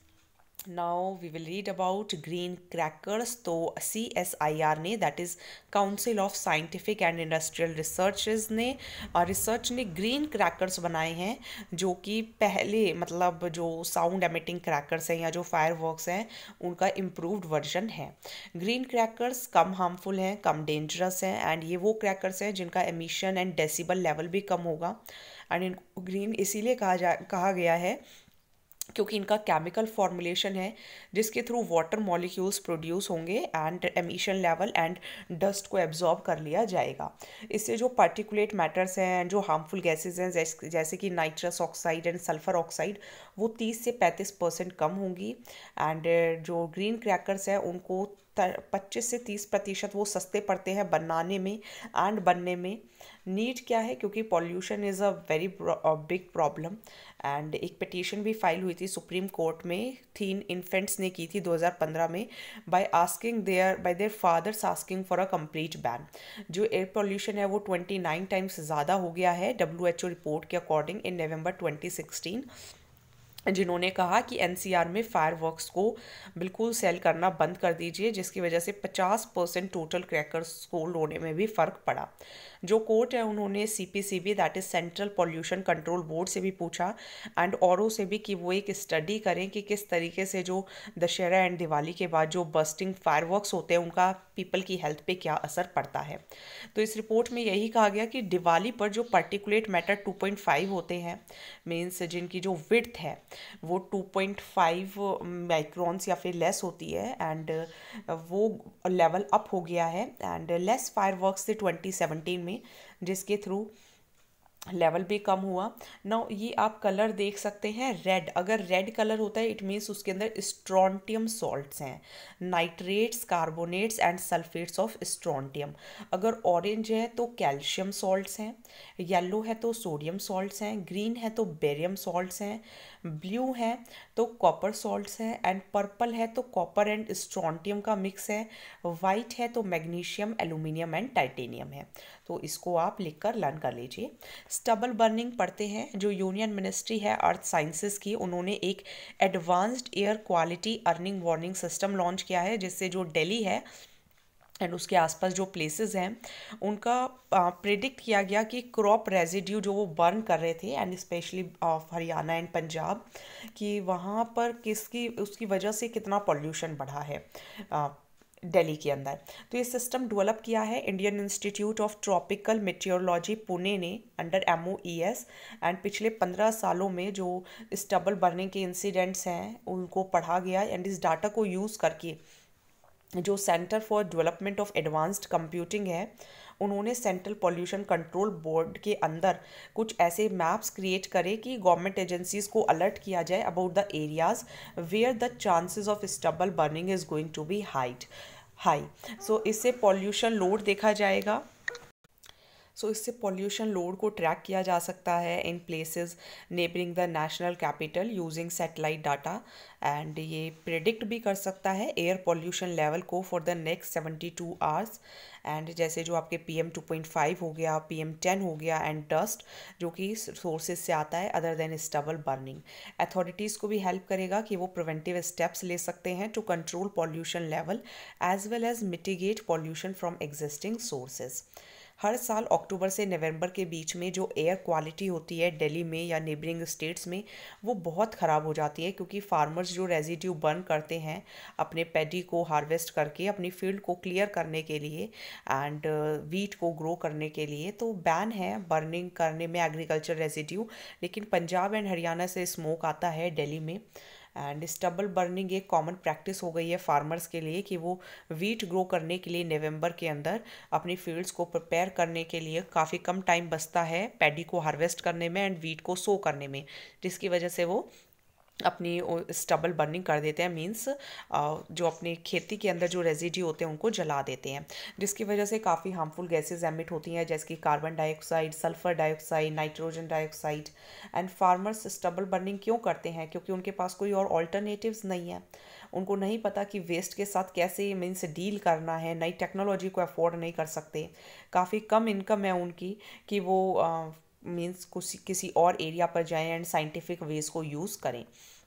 Now we will read about green crackers. तो C S I R ने, that is council of scientific and industrial researches ने रिसर्च ने ग्रीन क्रैकर्स बनाए हैं, जो कि पहले मतलब जो साउंड एमिटिंग क्रैकर्स हैं या जो फायर वर्क्स हैं उनका इम्प्रूव्ड वर्जन है. ग्रीन क्रैकर्स कम हार्मफुल हैं, कम डेंजरस हैं, एंड ये वो क्रैकर्स हैं जिनका एमिशन एंड डेसिबल लेवल भी कम होगा. एंड इनको ग्रीन इसीलिए कहा जा कहा गया है क्योंकि इनका केमिकल फॉर्मुलेशन है जिसके थ्रू वाटर मॉलिक्यूल्स प्रोड्यूस होंगे and emission level and dust को एब्जॉर्ब कर लिया जाएगा. इससे जो पार्टिकुलेट मैटर्स हैं, जो हार्मफुल गैसेज हैं जैसे जैसे कि nitrous oxide and sulphur oxide, वो तीस से पैंतीस परसेंट कम होंगी. एंड जो ग्रीन क्रैकर्स हैं उनको पच्चीस से तीस प्रतिशत वो सस्ते पड़ते हैं बनाने में एंड बनने में. नीड क्या है, क्योंकि pollution is a very big problem. And एक पिटीशन भी फाइल हुई थी सुप्रीम कोर्ट में, तीन इन्फेंट्स ने की थी दो हज़ार पंद्रह में, by asking their by their fathers asking for a complete ban. जो एयर पॉल्यूशन है वो उनतीस टाइम्स ज़्यादा हो गया है डब्ल्यू एच ओ रिपोर्ट के according in November twenty sixteen, जिन्होंने कहा कि एनसीआर में फायर वर्क्स को बिल्कुल सेल करना बंद कर दीजिए, जिसकी वजह से पचास परसेंट टोटल क्रैकर्स सोल्ड होने में भी फ़र्क पड़ा. जो कोर्ट है उन्होंने CPCB that is central pollution control board से भी पूछा एंड औरों से भी कि वो एक स्टडी करें कि किस तरीके से जो दशहरा एंड दिवाली के बाद जो बस्टिंग फायरवर्क्स होते हैं उनका पीपल की हेल्थ पे क्या असर पड़ता है. तो इस रिपोर्ट में यही कहा गया कि दिवाली पर जो particulate matter two point five होते हैं, मीन्स जिनकी जो विड्थ है वो टू पॉइंट फाइव माइक्रोन्स या फिर लेस होती है, एंड वो लेवल अप हो गया है एंड लेस फायरवर्क्स थे ट्वेंटी सेवनटीन में, जिसके थ्रू लेवल भी कम हुआ. ना ये आप कलर देख सकते हैं रेड. अगर रेड कलर होता है इट मीन्स उसके अंदर स्ट्रॉन्टियम सॉल्ट्स हैं, nitrates, carbonates and sulphates of strontium. अगर ऑरेंज है तो कैल्शियम सॉल्ट्स हैं, येलो है तो सोडियम सॉल्ट्स हैं, ग्रीन है तो बेरियम सॉल्ट्स हैं, ब्लू है तो कॉपर सॉल्ट्स हैं, एंड पर्पल है तो कॉपर एंड स्ट्रॉन्टियम का मिक्स है, वाइट है तो मैग्नीशियम, एल्यूमिनियम एंड टाइटेनियम है. तो इसको आप लिखकर लर्न कर लीजिए. स्टबल बर्निंग पढ़ते हैं. जो यूनियन मिनिस्ट्री है अर्थ साइंसेस की, उन्होंने एक advanced air quality earning warning system launch किया है, जिससे जो दिल्ली है एंड उसके आसपास जो प्लेसेस हैं उनका प्रिडिक्ट किया गया कि क्रॉप रेजिड्यू जो वो बर्न कर रहे थे and specially Haryana and Punjab, कि वहाँ पर किसकी उसकी वजह से कितना पॉल्यूशन बढ़ा है दिल्ली के अंदर. तो ये सिस्टम डेवलप किया है Indian Institute of Tropical Meteorology Pune ने under M O E S, and पिछले पंद्रह सालों में जो स्टबल बर्निंग के इंसिडेंट्स हैं उनको पढ़ा गया, एंड इस डाटा को यूज़ करके जो centre for development of advanced computing है उन्होंने सेंट्रल पॉल्यूशन कंट्रोल बोर्ड के अंदर कुछ ऐसे मैप्स क्रिएट करे कि गवर्नमेंट एजेंसीज को अलर्ट किया जाए about the areas where the chances of stubble burning is going to be height high. So इससे पॉल्यूशन लोड देखा जाएगा. सो so, इससे पॉल्यूशन लोड को ट्रैक किया जा सकता है in places neighbouring the national capital using satellite data, and ये प्रिडिक्ट भी कर सकता है एयर पॉल्यूशन लेवल को for the next seventy two hours. And जैसे जो आपके P M two point five हो गया, पी एम टेन हो गया, एंड डस्ट जो कि सोर्सेज से आता है other than stubble burning. Authorities को भी हेल्प करेगा कि वो प्रिवेंटिव स्टेप्स ले सकते हैं to control pollution level as well as mitigate pollution from existing sources. हर साल अक्टूबर से नवंबर के बीच में जो एयर क्वालिटी होती है दिल्ली में या नेबरिंग स्टेट्स में वो बहुत ख़राब हो जाती है, क्योंकि फार्मर्स जो रेजिड्यू बर्न करते हैं अपने पैडी को हार्वेस्ट करके अपनी फील्ड को क्लियर करने के लिए एंड वीट को ग्रो करने के लिए, तो बैन है बर्निंग करने में एग्रीकल्चर रेजिड्यू. लेकिन पंजाब एंड हरियाणा से स्मोक आता है दिल्ली में, एंड स्टबल बर्निंग एक कॉमन प्रैक्टिस हो गई है फार्मर्स के लिए कि वो वीट ग्रो करने के लिए नवंबर के अंदर अपनी फील्ड्स को प्रिपेयर करने के लिए काफ़ी कम टाइम बचता है पैडी को हार्वेस्ट करने में एंड वीट को सो करने में, जिसकी वजह से वो अपनी स्टबल बर्निंग कर देते हैं। मींस जो अपनी खेती के अंदर जो रेजिड्यू होते हैं उनको जला देते हैं, जिसकी वजह से काफ़ी हार्मफुल गैसेस एमिट होती हैं जैसे कि carbon dioxide, sulphur dioxide, nitrogen dioxide. And farmers stubble burning क्यों करते हैं? क्योंकि उनके पास कोई और ऑल्टरनेटिव्स नहीं है। उनको नहीं पता कि वेस्ट के साथ कैसे मीन्स डील करना है, नई टेक्नोलॉजी को अफोर्ड नहीं कर सकते, काफ़ी कम इनकम है उनकी कि वो मीन्स किसी किसी और एरिया पर जाएं एंड साइंटिफिक वेज को यूज़ करें।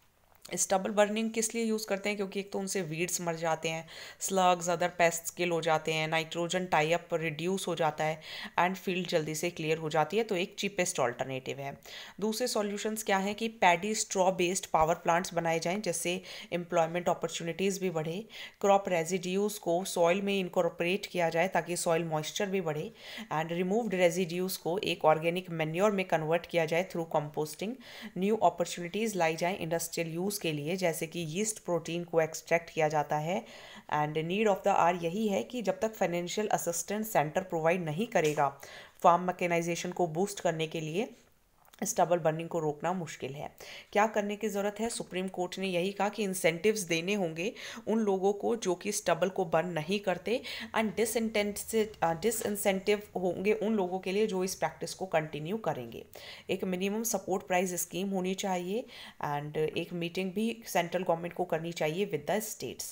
स्टबल बर्निंग किस लिए यूज़ करते हैं? क्योंकि एक तो उनसे वीड्स मर जाते हैं, स्लग्स, अदर पेस्ट्स किल हो जाते हैं, नाइट्रोजन टाई अप रिड्यूस हो जाता है एंड फील्ड जल्दी से क्लियर हो जाती है, तो एक चीपेस्ट ऑल्टरनेटिव है। दूसरे सॉल्यूशंस क्या हैं कि paddy straw based power plants बनाए जाएं जिससे एम्प्लॉयमेंट अपॉर्चुनिटीज़ भी बढ़े, क्रॉप रेजिड्यूज़ को सॉइल में इनकॉर्पोरेट किया जाए ताकि सॉइल मॉइस्चर भी बढ़े, एंड रिमूव्ड रेजिड्यूज़ को एक ऑर्गेनिक मैन्योर में कन्वर्ट किया जाए थ्रू कंपोस्टिंग। न्यू अपॉर्चुनिटीज़ लाई जाएँ इंडस्ट्रियल यूज़ के लिए जैसे कि यीस्ट प्रोटीन को एक्सट्रैक्ट किया जाता है। And need of the hour यही है कि जब तक फाइनेंशियल असिस्टेंस सेंटर प्रोवाइड नहीं करेगा फार्म मैकेनाइजेशन को बूस्ट करने के लिए, स्टबल बर्निंग को रोकना मुश्किल है। क्या करने की ज़रूरत है? सुप्रीम कोर्ट ने यही कहा कि इंसेंटिव्स देने होंगे उन लोगों को जो कि स्टबल को बर्न नहीं करते, एंड डिसइंटेंसिव डिसइंसेंटिव होंगे उन लोगों के लिए जो इस प्रैक्टिस को कंटिन्यू करेंगे। एक मिनिमम सपोर्ट प्राइस स्कीम होनी चाहिए एंड एक मीटिंग भी सेंट्रल गवर्नमेंट को करनी चाहिए with the states.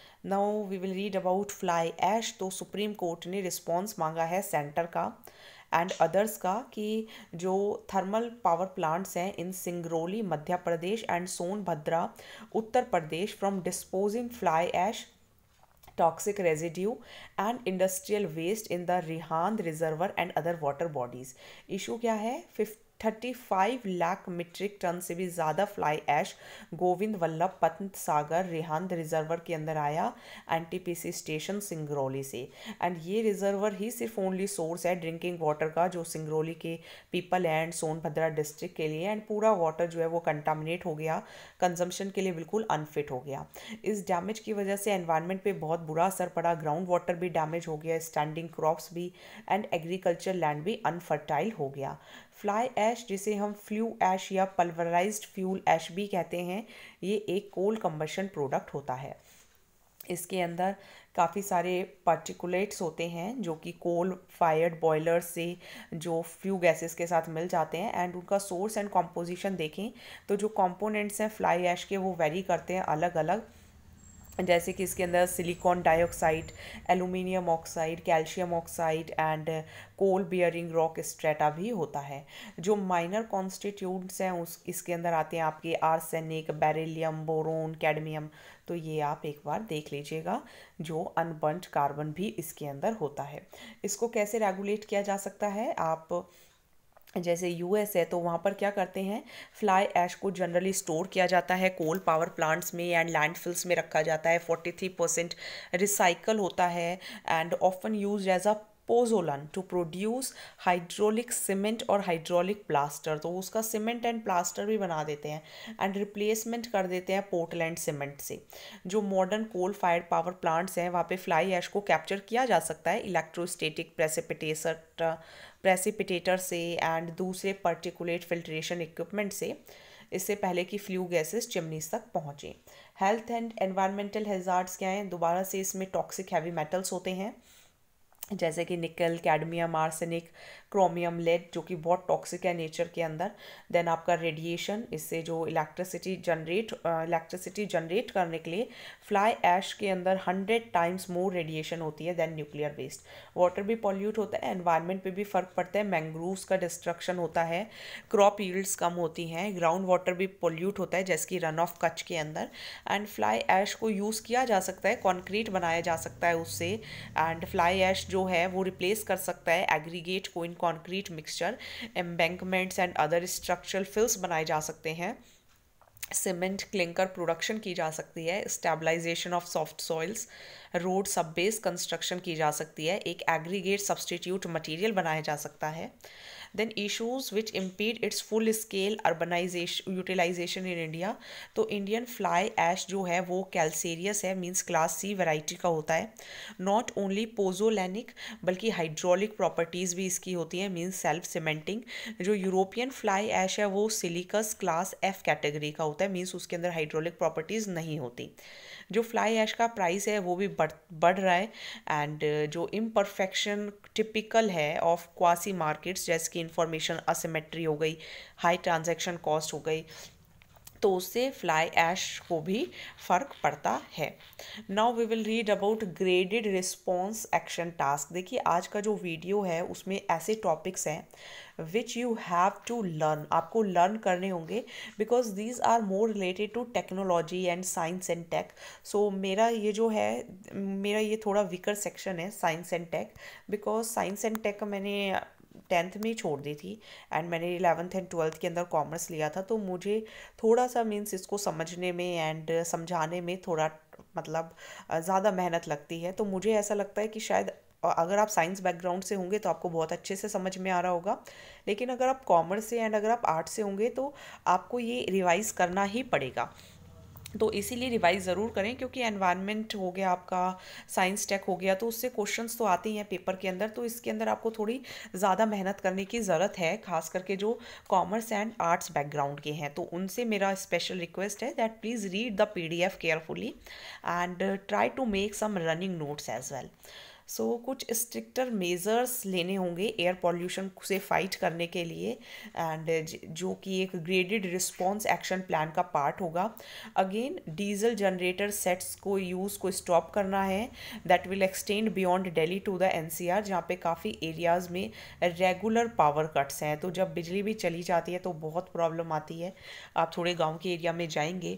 Now we will read about fly ash. तो सुप्रीम कोर्ट ने रिस्पॉन्स मांगा है सेंटर का एंड अदर्स का कि जो थर्मल पावर प्लांट्स हैं in Singrauli Madhya Pradesh and Sonbhadra Uttar Pradesh from disposing fly ash, toxic residue and industrial waste in the Rihand reservoir and other water bodies। Issue क्या है? Thirty five lakh metric ton से भी ज़्यादा fly ash Govind Vallabh Pant Sagar Rihand reservoir के अंदर आया एनटीपीसी स्टेशन सिंगरौली से। एंड ये रिजर्वर ही सिर्फ ओनली सोर्स है ड्रिंकिंग वाटर का जो सिंगरौली के पीपल एंड सोनभद्रा डिस्ट्रिक्ट के लिए, एंड पूरा वाटर जो है वो कंटामिनेट हो गया, कंजम्पशन के लिए बिल्कुल अनफिट हो गया। इस डैमेज की वजह से एनवायरनमेंट पे बहुत बुरा असर पड़ा, ग्राउंड वाटर भी डैमेज हो गया, स्टैंडिंग क्रॉप्स भी एंड एग्रीकल्चर लैंड भी अनफर्टाइल हो गया। फ्लाई ऐश जिसे हम फ्लू ऐश या पल्वराइज्ड फ्यूल ऐश भी कहते हैं, ये एक कोल कंबशन प्रोडक्ट होता है। इसके अंदर काफ़ी सारे पार्टिकुलेट्स होते हैं जो कि कोल फायर्ड बॉयलर से जो फ्यू गैसेस के साथ मिल जाते हैं, एंड उनका सोर्स एंड कॉम्पोजिशन देखें तो जो कंपोनेंट्स हैं फ्लाई ऐश के वो वेरी करते हैं अलग अलग, जैसे कि इसके अंदर silicon dioxide, aluminium oxide, calcium oxide and coal bearing rock strata भी होता है। जो माइनर कॉन्स्टिट्यूट्स हैं उस इसके अंदर आते हैं आपके आर्सेनिक, बेरिलियम, बोरोन, कैडमियम, तो ये आप एक बार देख लीजिएगा। जो अनबर्न्ड कार्बन भी इसके अंदर होता है। इसको कैसे रेगुलेट किया जा सकता है? आप जैसे यूएस है तो वहाँ पर क्या करते हैं, फ्लाई ऐश को जनरली स्टोर किया जाता है कोल पावर प्लांट्स में एंड लैंडफिल्स में रखा जाता है, फोर्टी थ्री परसेंट रिसाइकल होता है and often use as a pozzolan to produce hydraulic cement और हाइड्रोलिक प्लास्टर। तो उसका सीमेंट एंड प्लास्टर भी बना देते हैं एंड रिप्लेसमेंट कर देते हैं पोर्टलैंड सीमेंट से। जो modern coal fired power plants हैं वहाँ पे फ्लाई ऐश को कैप्चर किया जा सकता है इलेक्ट्रोस्टैटिक प्रेसिपिटेटर प्रेसिपिटेटर से एंड दूसरे पर्टिकुलेट फिल्ट्रेशन इक्विपमेंट से, इससे पहले कि फ्लू गैसेस चिमनीज तक पहुँचे। हेल्थ एंड एनवायरमेंटल हैजार्ड्स क्या हैं? दोबारा से इसमें टॉक्सिक हैवी मेटल्स होते हैं जैसे कि निकल, कैडमियम, आर्सेनिक, क्रोमियम, लेड जो कि बहुत टॉक्सिक है नेचर के अंदर। देन आपका रेडिएशन, इससे जो इलेक्ट्रिसिटी जनरेट इलेक्ट्रिसिटी जनरेट करने के लिए फ्लाई ऐश के अंदर हंड्रेड टाइम्स मोर रेडिएशन होती है देन न्यूक्लियर वेस्ट। वाटर भी पॉल्यूट होता है, एनवायरनमेंट पे भी फ़र्क पड़ता है, मैंग्रोव्स का डिस्ट्रक्शन होता है, क्रॉप यील्ड्स कम होती हैं, ग्राउंड वाटर भी पॉल्यूट होता है जैसे कि रन ऑफ कच्छ के अंदर। एंड फ्लाई ऐश को यूज़ किया जा सकता है, कॉन्क्रीट बनाया जा सकता है उससे, एंड फ्लाई ऐश जो है वो रिप्लेस कर सकता है एग्रीगेट को in concrete mixture, embankments and other structural fills बनाए जा सकते हैं, सीमेंट क्लिंकर प्रोडक्शन की जा सकती है, stabilization of soft soils road sub base construction की जा सकती है, एक एग्रीगेट सब्सटीट्यूट मटेरियल बनाया जा सकता है। Then issues which impede its full scale urbanization utilization in India, तो इंडियन फ्लाई ऐश जो है वो कैल्सेरियस है, मीन्स क्लास सी वैरायटी का होता है। नॉट ओनली पोजोलैनिक बल्कि हाइड्रोलिक प्रॉपर्टीज़ भी इसकी होती हैं, मीन्स सेल्फ सीमेंटिंग। जो यूरोपियन फ्लाई ऐश है वो सिलिकस क्लास एफ कैटेगरी का होता है, मीन्स उसके अंदर हाइड्रोलिक प्रॉपर्टीज़ नहीं होती। जो फ्लाई ऐश का प्राइस है वो भी बढ़ बढ़ रहा है, एंड जो इम्परफेक्शन टिपिकल है ऑफ क्वासी मार्केट्स, जैसे कि इंफॉर्मेशन असिमेट्री हो गई, हाई ट्रांजैक्शन कॉस्ट हो गई, तो उससे फ्लाई ऐश को भी फ़र्क पड़ता है। Now we will read about graded response action task. देखिए आज का जो वीडियो है उसमें ऐसे टॉपिक्स हैं which you have to learn, आपको लर्न करने होंगे, because these are more related to technology and science and tech. So मेरा ये जो है मेरा ये थोड़ा वीकर सेक्शन है science and tech, because science and tech मैंने टेंथ में ही छोड़ दी थी एंड मैंने इलेवेंथ एंड ट्वेल्थ के अंदर कॉमर्स लिया था, तो मुझे थोड़ा सा मीन्स इसको समझने में एंड समझाने में थोड़ा मतलब ज़्यादा मेहनत लगती है। तो मुझे ऐसा लगता है कि शायद अगर आप साइंस बैकग्राउंड से होंगे तो आपको बहुत अच्छे से समझ में आ रहा होगा, लेकिन अगर आप कॉमर्स से एंड अगर आप आर्ट्स से होंगे तो आपको ये रिवाइज़ करना ही पड़ेगा। तो इसीलिए रिवाइज ज़रूर करें, क्योंकि एनवायरनमेंट हो गया आपका, साइंस टेक हो गया, तो उससे क्वेश्चंस तो आते ही हैं पेपर के अंदर, तो इसके अंदर आपको थोड़ी ज़्यादा मेहनत करने की ज़रूरत है, खास करके जो कॉमर्स एंड आर्ट्स बैकग्राउंड के हैं। तो उनसे मेरा स्पेशल रिक्वेस्ट है that please read the P D F carefully and try to make some running notes as well. So so, कुछ स्ट्रिक्टर मेजर्स लेने होंगे एयर पॉल्यूशन से फाइट करने के लिए, एंड जो कि एक ग्रेडेड रिस्पॉन्स एक्शन प्लान का पार्ट होगा। अगेन डीजल जनरेटर सेट्स को यूज़ को स्टॉप करना है, that will extend beyond Delhi to the N C R, जहाँ पे काफ़ी एरियाज़ में रेगुलर पावर कट्स हैं। तो जब बिजली भी चली जाती है तो बहुत प्रॉब्लम आती है। आप थोड़े गाँव के एरिया में जाएंगे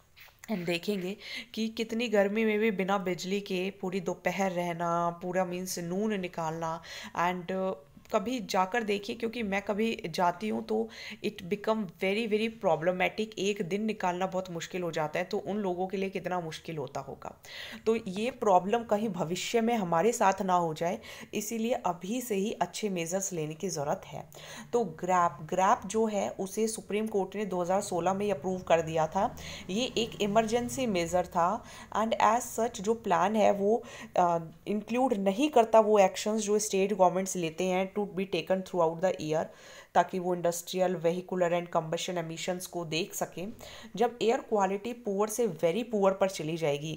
एंड देखेंगे कि कितनी गर्मी में भी बिना बिजली के पूरी दोपहर रहना, पूरा मीन्स नून निकालना, एंड कभी जाकर देखिए, क्योंकि मैं कभी जाती हूँ तो it become very very problematic, एक दिन निकालना बहुत मुश्किल हो जाता है, तो उन लोगों के लिए कितना मुश्किल होता होगा। तो ये प्रॉब्लम कहीं भविष्य में हमारे साथ ना हो जाए, इसीलिए अभी से ही अच्छे मेजर्स लेने की ज़रूरत है। तो ग्रैप ग्रैप जो है उसे सुप्रीम कोर्ट ने दो हज़ार सोलह में अप्रूव कर दिया था। ये एक इमरजेंसी मेज़र था एंड एज सच जो प्लान है वो इंक्लूड नहीं करता वो एक्शंस जो स्टेट गवर्नमेंट्स लेते हैं to be taken throughout the year, ताकि वो industrial vehicular and combustion emissions को देख सकें। जब एयर क्वालिटी पुअर से वेरी पुअर पर चली जाएगी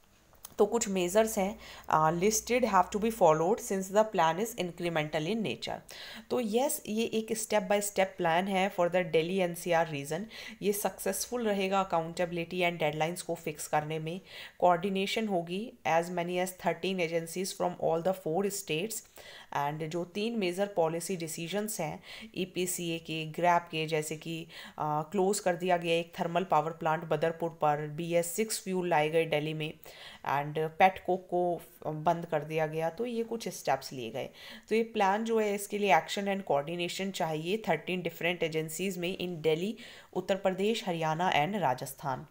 तो कुछ मेजर्स हैं listed have to be followed since the plan is incremental in nature. तो येस ये एक स्टेप बाय स्टेप प्लान है for the Delhi N C R region. ये सक्सेसफुल रहेगा अकाउंटेबिलिटी एंड डेडलाइंस को फिक्स करने में। कोऑर्डिनेशन होगी as many as thirteen agencies from all the four states, and जो तीन मेजर पॉलिसी डिसीजंस हैं ई पी सी ए के, ग्रैप के, जैसे कि क्लोज कर दिया गया एक थर्मल पावर प्लांट बदरपुर पर, बी एस सिक्स फ्यूल लाए गए दिल्ली में, एंड पेट कोक को बंद कर दिया गया। तो ये कुछ स्टेप्स लिए गए। तो ये प्लान जो है इसके लिए एक्शन एंड कोऑर्डिनेशन चाहिए थर्टीन डिफरेंट एजेंसीज में in Delhi, Uttar Pradesh, Haryana and Rajasthan.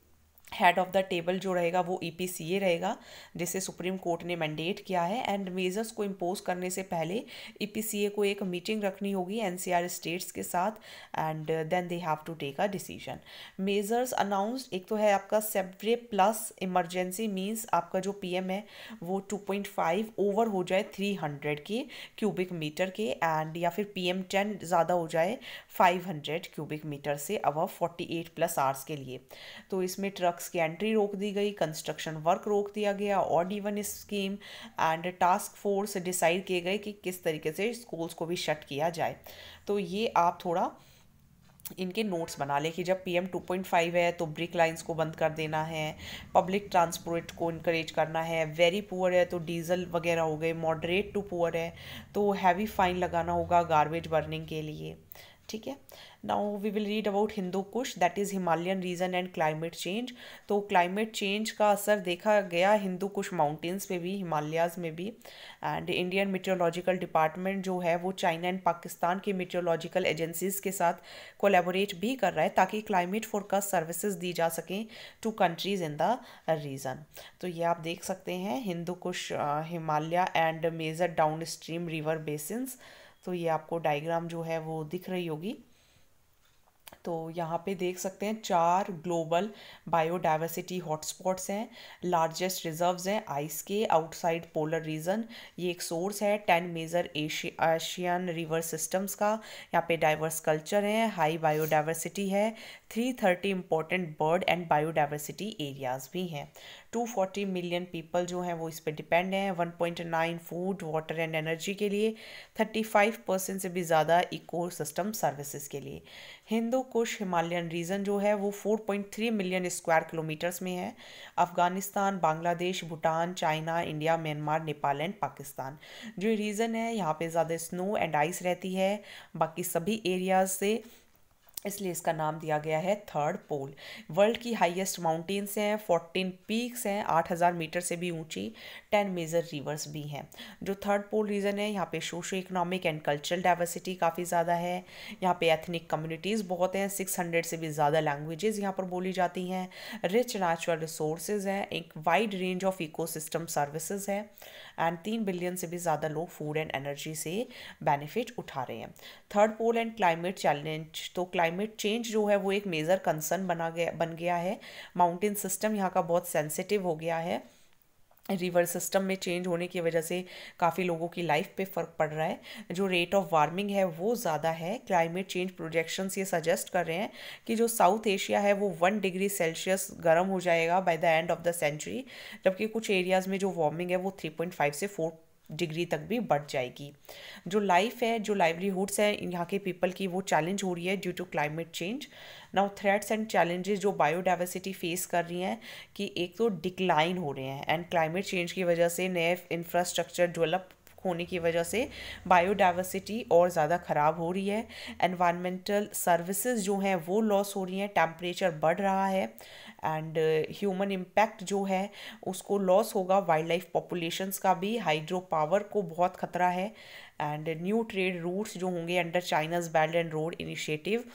Head of the table जो रहेगा वो ई पी सी ए रहेगा, जिसे सुप्रीम कोर्ट ने मैंडेट किया है, एंड मेजर्स को इम्पोज करने से पहले ई पी सी ए को एक मीटिंग रखनी होगी एन सी आर स्टेट्स के साथ, and then they have to take a decision. Measures announced, एक तो है आपका सेवरे प्लस इमरजेंसी, मीन्स आपका जो पी एम है वो टू पॉइंट फाइव ओवर हो जाए थ्री हंड्रेड के क्यूबिक मीटर के, एंड या फिर पी एम टेन ज़्यादा हो जाए फाइव हंड्रेड क्यूबिक मीटर से above forty eight plus hours के लिए। तो इसमें ट्रक्स की एंट्री रोक दी गई, कंस्ट्रक्शन वर्क रोक दिया गया, odd even scheme and task force decide किए गए कि किस तरीके से स्कूल्स को भी शट किया जाए। तो ये आप थोड़ा इनके नोट्स बना लें कि जब P M two point five है तो ब्रिक लाइंस को बंद कर देना है, पब्लिक ट्रांसपोर्ट को इनकरेज करना है, वेरी पुअर है तो डीजल वगैरह हो गए, मॉडरेट टू पुअर है तो हैवी फाइन लगाना होगा गार्बेज बर्निंग के लिए। ठीक है। Now we will read about Hindu Kush, that is Himalayan region and climate change. तो क्लाइमेट चेंज का असर देखा गया हिंदू कुश माउंटेन्स पे भी, हिमालयाज़ में भी। एंड इंडियन मीटेरोलॉजिकल डिपार्टमेंट जो है वो चाइना एंड पाकिस्तान के मीटेरोलॉजिकल एजेंसीज के साथ कोलैबोरेट भी कर रहा है ताकि क्लाइमेट फोरकास्ट सर्विसेज दी जा सकें to countries in the region. तो ये आप देख सकते हैं Hindu Kush, Himalaya and major downstream river basins. तो ये आपको डायग्राम जो है वो दिख रही होगी। तो यहाँ पे देख सकते हैं चार ग्लोबल बायोडाइवर्सिटी हॉटस्पॉट्स हैं, लार्जेस्ट रिजर्व्स हैं आइस के आउटसाइड पोलर रीजन। ये एक सोर्स है ten major Asian river systems का। यहाँ पे डाइवर्स कल्चर है, हाई बायोडाइवर्सिटी है, three thirty important bird and biodiversity areas भी हैं। टू फोर्टी मिलियन पीपल जो हैं वो इस पर डिपेंड हैं। One point nine food, water and energy के लिए, थर्टी फाइव परसेंट से भी ज़्यादा इको सिस्टम सर्विसेज के लिए। हिंदू कुश हिमालयन रीजन जो है वो four point three million square kilometres में है। Afghanistan, Bangladesh, Bhutan, China, India, Myanmar, Nepal and Pakistan जो रीजन है यहाँ पे ज़्यादा स्नो एंड आइस रहती है बाकी सभी एरियाज से, इसलिए इसका नाम दिया गया है थर्ड पोल। वर्ल्ड की हाईएस्ट माउंटेन्स हैं, फोर्टीन पीक्स हैं, आठ हज़ार मीटर से भी ऊंची, टेन मेजर रिवर्स भी हैं। जो थर्ड पोल रीजन है यहाँ पे socio economic and cultural diversity काफ़ी ज़्यादा है। यहाँ पे एथनिक कम्युनिटीज़ बहुत हैं, सिक्स हंड्रेड से भी ज़्यादा लैंग्वेजेस यहाँ पर बोली जाती हैं। रिच नेचुरल रिसोर्सेज हैं, एक wide range of ecosystem services है एंड तीन बिलियन से भी ज़्यादा लोग फूड एंड एनर्जी से बेनिफिट उठा रहे हैं। Third pole and climate challenge, तो क्लाइमेट चेंज जो है वो एक मेजर कंसर्न बना गया बन गया है। माउंटेन सिस्टम यहाँ का बहुत सेंसिटिव हो गया है। रिवर सिस्टम में चेंज होने की वजह से काफ़ी लोगों की लाइफ पे फ़र्क पड़ रहा है। जो रेट ऑफ वार्मिंग है वो ज़्यादा है। क्लाइमेट चेंज प्रोजेक्शंस ये सजेस्ट कर रहे हैं कि जो साउथ एशिया है वो वन डिग्री सेल्सियस गर्म हो जाएगा by the end of the century, जबकि कुछ एरियाज़ में जो वार्मिंग है वो थ्री पॉइंट फाइव से फोर डिग्री तक भी बढ़ जाएगी। जो लाइफ है, जो लाइवलीहुड्स हैं यहाँ के पीपल की, वो चैलेंज हो रही है due to climate change. Now threats and challenges जो बायोडाइवर्सिटी फेस कर रही हैं कि एक तो डिक्लाइन हो रहे हैं एंड क्लाइमेट चेंज की वजह से नए इंफ्रास्ट्रक्चर डेवलप होने की वजह से बायोडाइवर्सिटी और ज़्यादा ख़राब हो रही है। एनवायरमेंटल सर्विसेज जो हैं वो लॉस हो रही हैं, टेम्परेचर बढ़ रहा है एंड ह्यूमन इम्पैक्ट जो है उसको लॉस होगा। वाइल्ड लाइफ पॉपुलेशंस का भी, हाइड्रो पावर को बहुत खतरा है एंड न्यू ट्रेड रूट्स जो होंगे under China's belt and road initiative,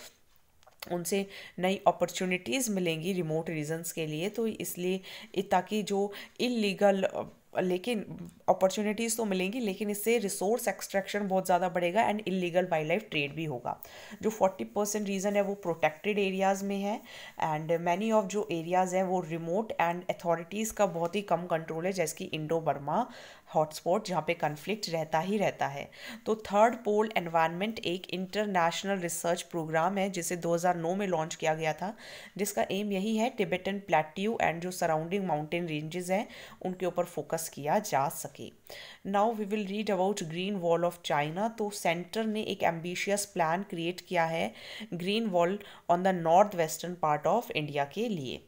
उनसे नई अपॉर्चुनिटीज़ मिलेंगी रिमोट रीजन्स के लिए। तो इसलिए ताकि जो इलीगल, लेकिन अपॉर्चुनिटीज़ तो मिलेंगी लेकिन इससे रिसोर्स एक्सट्रैक्शन बहुत ज़्यादा बढ़ेगा and illegal wildlife trade भी होगा। जो फोर्टी परसेंट रीजन है वो प्रोटेक्टेड एरियाज़ में है एंड मैनी ऑफ जो एरियाज़ हैं वो रिमोट एंड अथॉरिटीज़ का बहुत ही कम कंट्रोल है, जैसे कि इंडो बर्मा हॉटस्पॉट जहाँ पे कन्फ्लिक्ट रहता ही रहता है। तो थर्ड पोल एनवायरनमेंट एक इंटरनेशनल रिसर्च प्रोग्राम है जिसे दो हज़ार नौ में लॉन्च किया गया था, जिसका एम यही है टिबेटन प्लेट्यू एंड जो सराउंडिंग माउंटेन रेंजेस हैं उनके ऊपर फोकस किया जा सके। Now we will read about green wall of China. तो सेंटर ने एक एम्बिशियस प्लान क्रिएट किया है green wall on the north western part of India के लिए।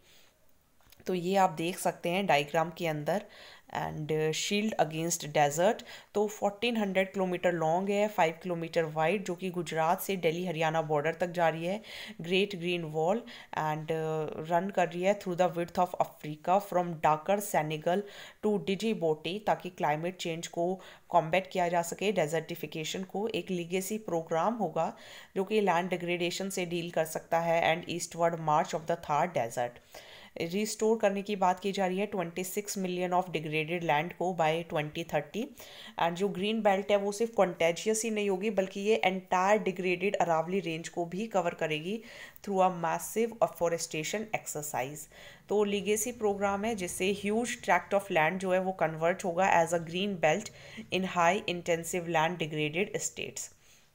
तो ये आप देख सकते हैं डायग्राम के अंदर एंड शील्ड अगेंस्ट डेजर्ट। तो फोर्टीन हंड्रेड किलोमीटर लॉन्ग है, फाइव किलोमीटर वाइड, जो कि गुजरात से दिल्ली हरियाणा बॉर्डर तक जा रही है। Great green wall and run कर रही है through the width of Africa from Dakar Senegal to Djibouti, ताकि क्लाइमेट चेंज को कॉम्बैट किया जा सके, डेजर्टिफिकेशन को। एक लीगेसी प्रोग्राम होगा जो कि लैंड डिग्रेडेशन से डील कर सकता है and eastward march of the Thar desert. Restore करने की बात की जा रही है twenty six million of degraded land को बाय ट्वेंटी थर्टी एंड जो ग्रीन बेल्ट है वो सिर्फ कॉन्टेजियस ही नहीं होगी बल्कि ये एंटायर डिग्रेडेड अरावली रेंज को भी कवर करेगी through a massive afforestation exercise. तो लीगेसी प्रोग्राम है जिससे ह्यूज ट्रैक्ट ऑफ लैंड जो है वो कन्वर्ट होगा as a green belt in high intensive land degraded states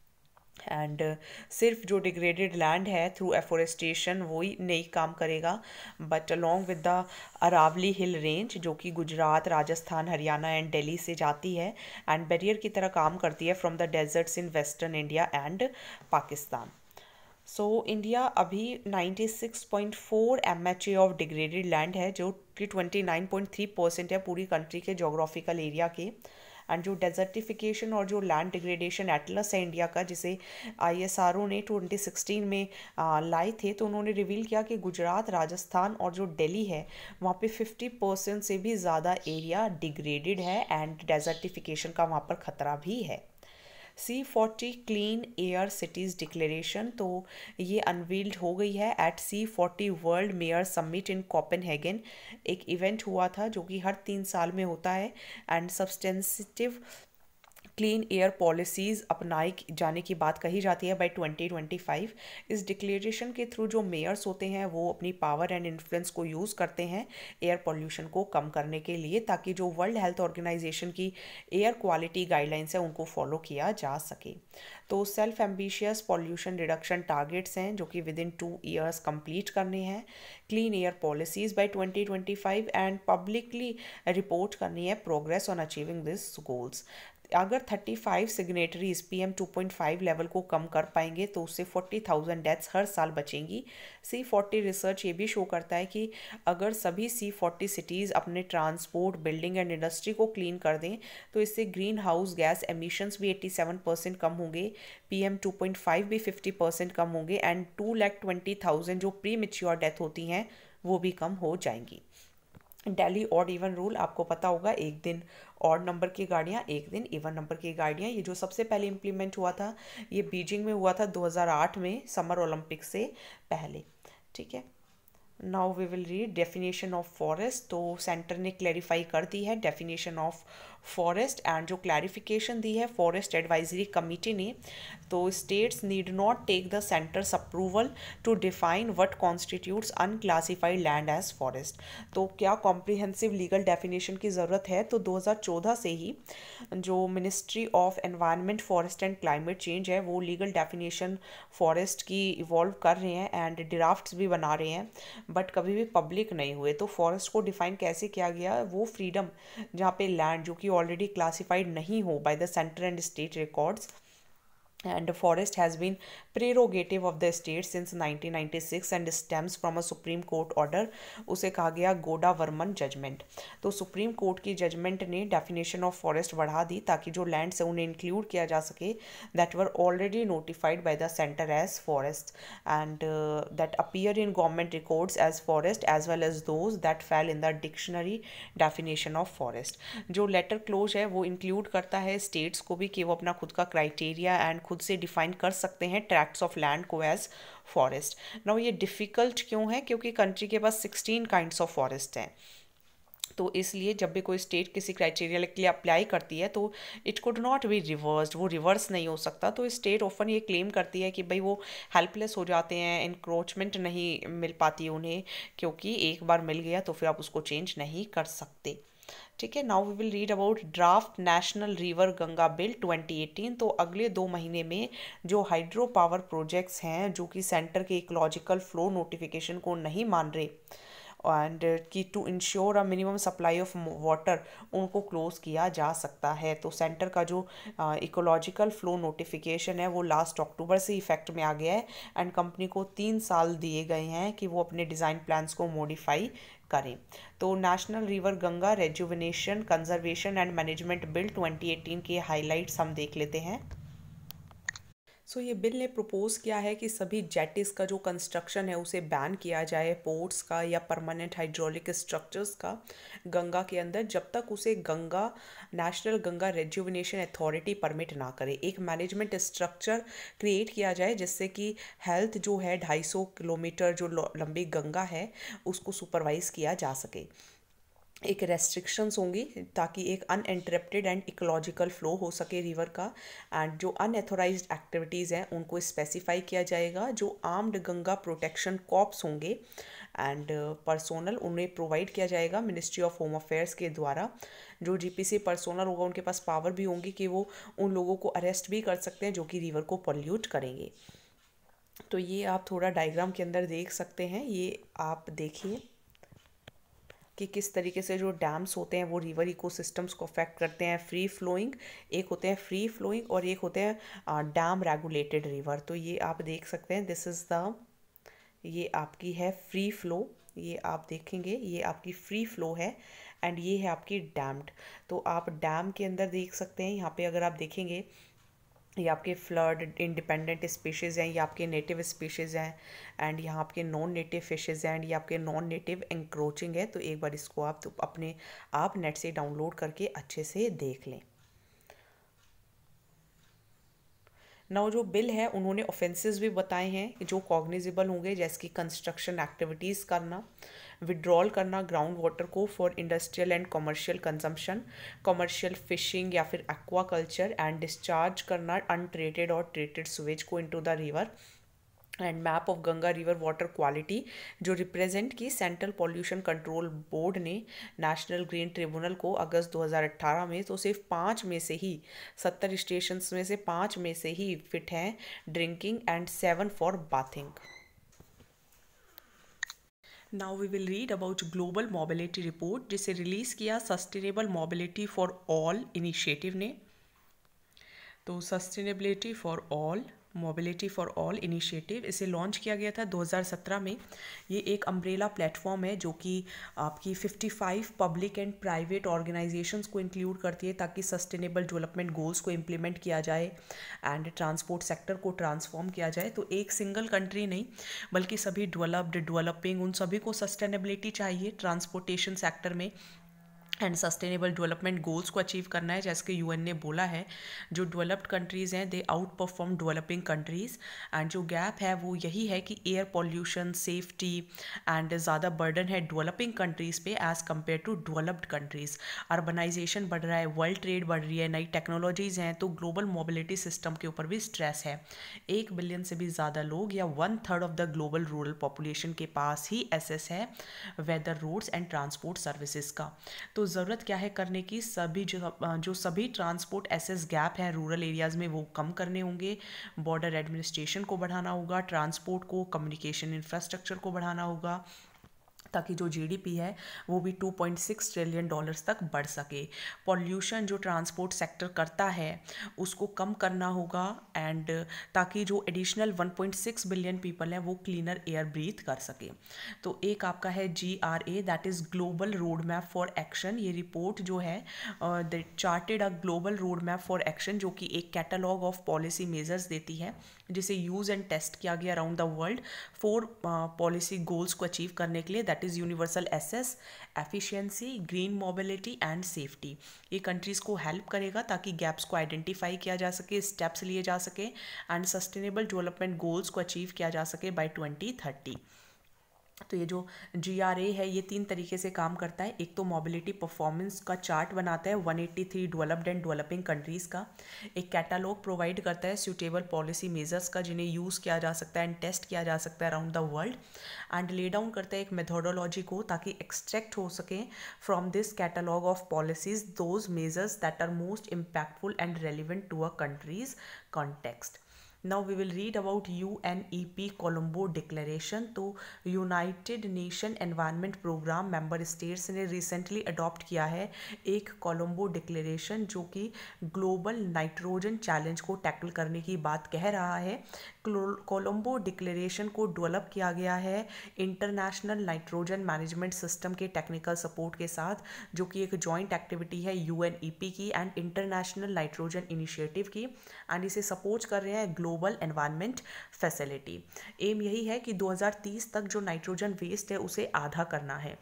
and uh, सिर्फ जो डिग्रेडेड लैंड है थ्रू एफोरेस्टेशन वही नहीं काम करेगा, but along with the Aravalli hill range जो कि गुजरात, राजस्थान, हरियाणा एंड दिल्ली से जाती है एंड बैरियर की तरह काम करती है from the deserts in western India and Pakistan. So so, India अभी ninety six point four M H A of degraded land है जो कि twenty nine point three percent है पूरी कंट्री के जोग्राफिकल एरिया के एंड जो डेजर्टिफिकेशन और जो लैंड डिग्रेडेशन एटलस है इंडिया का, जिसे आई एस आर ओ ने ट्वेंटी सिक्सटीन में लाए थे, तो उन्होंने रिवील किया कि गुजरात, राजस्थान और जो दिल्ली है वहाँ पे फिफ्टी परसेंट से भी ज़्यादा एरिया डिग्रेडेड है एंड डेजर्टिफिकेशन का वहाँ पर खतरा भी है। C forty clean air cities declaration, तो ये अनवील्ड हो गई है at C forty world mayor summit in Copenhagen. एक इवेंट हुआ था जो कि हर तीन साल में होता है and substantive clean air policies अपनाई जाने की बात कही जाती है बाय ट्वेंटी ट्वेंटी फाइव। इस डिक्लेरेशन के थ्रू जो मेयर्स होते हैं वो अपनी पावर एंड इन्फ्लुएंस को यूज़ करते हैं एयर पॉल्यूशन को कम करने के लिए, ताकि जो वर्ल्ड हेल्थ ऑर्गेनाइजेशन की एयर क्वालिटी गाइडलाइंस है उनको फॉलो किया जा सके। तो self ambitious pollution reduction targets हैं जो कि within two years complete करने हैं, clean air policies by twenty twenty five and publicly report करनी है progress on achieving this goals. अगर thirty five signatories P M two point five level को कम कर पाएंगे तो उससे फोर्टी थाउजेंड डेथ्स हर साल बचेंगी। सी फोर्टी रिसर्च ये भी शो करता है कि अगर सभी सी फोर्टी सिटीज़ अपने ट्रांसपोर्ट, बिल्डिंग एंड इंडस्ट्री को क्लीन कर दें तो इससे ग्रीन हाउस गैस एमिशंस भी एट्टी सेवन परसेंट कम होंगे, P M two point five भी फिफ्टी परसेंट कम होंगे and two lakh twenty thousand जो प्री मेच्योर डेथ होती हैं वो भी कम हो जाएंगी। दिल्ली ऑड इवन रूल आपको पता होगा, एक दिन ऑड नंबर की गाड़ियाँ, एक दिन इवन नंबर की गाड़ियाँ। ये जो सबसे पहले इम्प्लीमेंट हुआ था ये बीजिंग में हुआ था दो हज़ार आठ में, समर ओलंपिक से पहले। ठीक है, now we will read definition of forest. तो सेंटर ने क्लैरिफाई कर दी है डेफिनेशन ऑफ फॉरेस्ट एंड जो क्लैरिफिकेशन दी है फॉरेस्ट एडवाइजरी कमेटी ने, तो states need not take the centre's approval to define what constitutes unclassified land as forest. तो क्या कॉम्प्रिहेंसिव लीगल डेफिनेशन की ज़रूरत है? तो दो हज़ार चौदह से ही जो ministry of environment, forest and climate change है वो लीगल डेफिनेशन फॉरेस्ट की इवॉल्व कर रहे हैं एंड ड्राफ्ट्स भी बना रहे हैं, बट कभी भी पब्लिक नहीं हुए। तो फॉरेस्ट को डिफाइन कैसे किया गया? वो फ्रीडम जहाँ पे लैंड जो कि ऑलरेडी क्लासिफाइड नहीं हो by the centre and state records, and forest has been prerogative of the state since nineteen ninety six and stems from a Supreme Court order, उसे कहा गया गोडा वर्मन जजमेंट। तो सुप्रीम कोर्ट की judgment ने definition of forest बढ़ा दी ताकि जो लैंड्स है उन्हें इंक्लूड किया जा सके that were already notified by the centre as forest and that appear in government records as forest as well as those that fall in the dictionary definition of forest. जो latter close है वो include करता है states को भी कि वो अपना खुद का क्राइटेरिया एंड खुद से डिफाइन कर सकते हैं ट्रैक्ट्स ऑफ लैंड को एज फॉरेस्ट। नाउ ये डिफ़िकल्ट क्यों है? क्योंकि कंट्री के पास सिक्सटीन काइंड्स ऑफ फॉरेस्ट हैं, तो इसलिए जब भी कोई स्टेट किसी क्राइटेरिया के लिए अप्लाई करती है तो it could not be reversed, वो रिवर्स नहीं हो सकता। तो स्टेट ऑफन ये क्लेम करती है कि भाई वो हेल्पलेस हो जाते हैं, इंक्रोचमेंट नहीं मिल पाती उन्हें, क्योंकि एक बार मिल गया तो फिर आप उसको चेंज नहीं कर सकते। ठीक है, now we will read about draft national river Ganga bill twenty eighteen. तो अगले दो महीने में जो हाइड्रो पावर प्रोजेक्ट्स हैं जो कि सेंटर के इकोलॉजिकल फ्लो नोटिफिकेशन को नहीं मान रहे एंड कि to ensure a minimum supply of water, उनको क्लोज किया जा सकता है। तो सेंटर का जो इकोलॉजिकल फ्लो नोटिफिकेशन है वो लास्ट अक्टूबर से इफेक्ट में आ गया है एंड कंपनी को तीन साल दिए गए हैं कि वो अपने डिज़ाइन प्लान्स को मॉडिफाई करें। तो national river Ganga rejuvenation, conservation and management bill twenty eighteen के हाइलाइट्स हम देख लेते हैं। सो so, ये बिल ने प्रपोज किया है कि सभी जेटिस का जो कंस्ट्रक्शन है उसे बैन किया जाए, पोर्ट्स का या परमानेंट हाइड्रोलिक स्ट्रक्चर्स का गंगा के अंदर, जब तक उसे Ganga national Ganga rejuvenation authority permit ना करे। एक मैनेजमेंट स्ट्रक्चर क्रिएट किया जाए जिससे कि हेल्थ जो है ढाई सौ किलोमीटर जो लंबी गंगा है उसको सुपरवाइज किया जा सके। एक रेस्ट्रिक्शंस होंगी ताकि एक अनइंटरप्टेड एंड इकोलॉजिकल फ्लो हो सके रिवर का, एंड जो अनएथोराइज्ड एक्टिविटीज़ हैं उनको स्पेसिफाई किया जाएगा। जो आर्म्ड गंगा प्रोटेक्शन कॉर्प्स होंगे एंड पर्सोनल उन्हें प्रोवाइड किया जाएगा मिनिस्ट्री ऑफ होम अफेयर्स के द्वारा। जो जीपीसी पर्सोनल होगा उनके पास पावर भी होंगी कि वो उन लोगों को अरेस्ट भी कर सकते हैं जो कि रिवर को पॉल्यूट करेंगे। तो ये आप थोड़ा डायग्राम के अंदर देख सकते हैं, ये आप देखिए कि किस तरीके से जो डैम्स होते हैं वो रिवर इकोसिस्टम्स को अफेक्ट करते हैं। फ्री फ्लोइंग एक होते हैं फ्री फ्लोइंग और एक होते हैं डैम रेगुलेटेड रिवर। तो ये आप देख सकते हैं, दिस इज़ द, ये आपकी है फ्री फ्लो, ये आप देखेंगे ये आपकी फ्री फ्लो है एंड ये है आपकी डैम्ड। तो आप डैम के अंदर देख सकते हैं, यहाँ पे अगर आप देखेंगे ये आपके फ्लड इंडिपेंडेंट स्पीशीज़ हैं, ये आपके नेटिव स्पीशीज़ हैं, एंड यहाँ आपके नॉन नेटिव फिशेज़ हैं, एंड ये आपके नॉन नेटिव इंक्रोचिंग है। तो एक बार इसको आप तो अपने आप नेट से डाउनलोड करके अच्छे से देख लें। नाउ जो बिल है उन्होंने ऑफेंसेस भी बताए हैं जो कॉग्निजेबल होंगे, जैसे कि कंस्ट्रक्शन एक्टिविटीज़ करना, विड्रॉल करना ग्राउंड वाटर को for industrial and commercial consumption, commercial fishing या फिर एक्वाकल्चर, एंड डिस्चार्ज करना अनट्रीटेड और ट्रीटेड सुवेज को into the river, and map of Ganga river water quality जो रिप्रेजेंट की सेंट्रल पॉल्यूशन कंट्रोल बोर्ड ने नेशनल ग्रीन ट्रिब्यूनल को अगस्त दो हज़ार अठारह में। तो सिर्फ पाँच में से ही सत्तर स्टेशंस में से पाँच में से ही फिट हैं drinking and seven for bathing. Now we will read about global mobility report जिसे रिलीज़ किया sustainable mobility for all initiative ने। तो sustainability for all mobility for all initiative इसे लॉन्च किया गया था दो हज़ार सत्रह में। ये एक अम्ब्रेला प्लेटफॉर्म है जो कि आपकी पचपन पब्लिक एंड प्राइवेट ऑर्गेनाइजेशंस को इंक्लूड करती है ताकि सस्टेनेबल डेवलपमेंट गोल्स को इम्प्लीमेंट किया जाए एंड ट्रांसपोर्ट सेक्टर को ट्रांसफॉर्म किया जाए। तो एक सिंगल कंट्री नहीं बल्कि सभी डेवलप्ड डेवलपिंग उन सभी को सस्टेनेबिलिटी चाहिए ट्रांसपोर्टेशन सेक्टर में एंड सस्टेनेबल डेवलपमेंट गोल्स को अचीव करना है। जैसे कि यूएन ने बोला है जो डेवलप्ड कंट्रीज़ हैं they outperform developing countries, and जो गैप है वो यही है कि एयर पॉल्यूशन सेफ्टी एंड ज़्यादा बर्डन है डेवलपिंग कंट्रीज़ पे as compare to developed countries. Urbanization बढ़ रहा है, वर्ल्ड ट्रेड बढ़ रही है, नई टेक्नोलॉजीज़ हैं, तो ग्लोबल मोबिलिटी सिस्टम के ऊपर भी स्ट्रेस है। एक बिलियन से भी ज़्यादा लोग या one third of the global rural population के पास ही एसेस है weather roads and transport services का। तो ज़रूरत क्या है करने की, सभी जो जो सभी ट्रांसपोर्ट एसेस गैप हैं रूरल एरियाज़ में वो कम करने होंगे, बॉर्डर एडमिनिस्ट्रेशन को बढ़ाना होगा, ट्रांसपोर्ट को कम्युनिकेशन इंफ्रास्ट्रक्चर को बढ़ाना होगा ताकि जो जीडीपी है वो भी two point six trillion dollars तक बढ़ सके। पॉल्यूशन जो ट्रांसपोर्ट सेक्टर करता है उसको कम करना होगा एंड ताकि जो additional one point six billion people हैं वो क्लीनर एयर ब्रीथ कर सके। तो एक आपका है G R A that is global road map for action. ये रिपोर्ट जो है the charted a global road map for action जो कि एक कैटलॉग ऑफ पॉलिसी मेजर्स देती है जिसे यूज़ एंड टेस्ट किया गया around the world four policy goals को अचीव करने के लिए, that is universal access, efficiency, green mobility and safety. ये कंट्रीज़ को हेल्प करेगा ताकि गैप्स को आइडेंटिफाई किया जा सके, स्टेप्स लिए जा सके एंड सस्टेनेबल डेवलपमेंट गोल्स को अचीव किया जा सके बाय ट्वेंटी थर्टी। तो ये जो जी आर ए है ये तीन तरीके से काम करता है। एक तो मोबिलिटी परफॉर्मेंस का चार्ट बनाता है एक सौ तिरासी डेवलप्ड एंड डेवलपिंग कंट्रीज़ का, एक कैटालॉग प्रोवाइड करता है सूटेबल पॉलिसी मेजर्स का जिन्हें यूज़ किया जा सकता है एंड टेस्ट किया जा सकता है around the world, and lay down करता है एक मेथोडोलॉजी को ताकि एक्सट्रैक्ट हो सके from this catalogue of policies those measures that are most impactful and relevant to a country's context. Now we will read about U N E P Colombo declaration. तो united nation environment programme member states ने recently adopt किया है एक Colombo declaration जो कि global nitrogen challenge को tackle करने की बात कह रहा है। कोलंबो डिक्लेरेशन को डेवलप किया गया है इंटरनेशनल नाइट्रोजन मैनेजमेंट सिस्टम के टेक्निकल सपोर्ट के साथ जो कि एक जॉइंट एक्टिविटी है यू एन ई पी की एंड इंटरनेशनल नाइट्रोजन इनिशिएटिव की, एंड इसे सपोर्ट कर रहे हैं ग्लोबल एनवायरनमेंट फैसिलिटी। एम यही है कि दो हज़ार तीस तक जो नाइट्रोजन वेस्ट है उसे आधा करना है।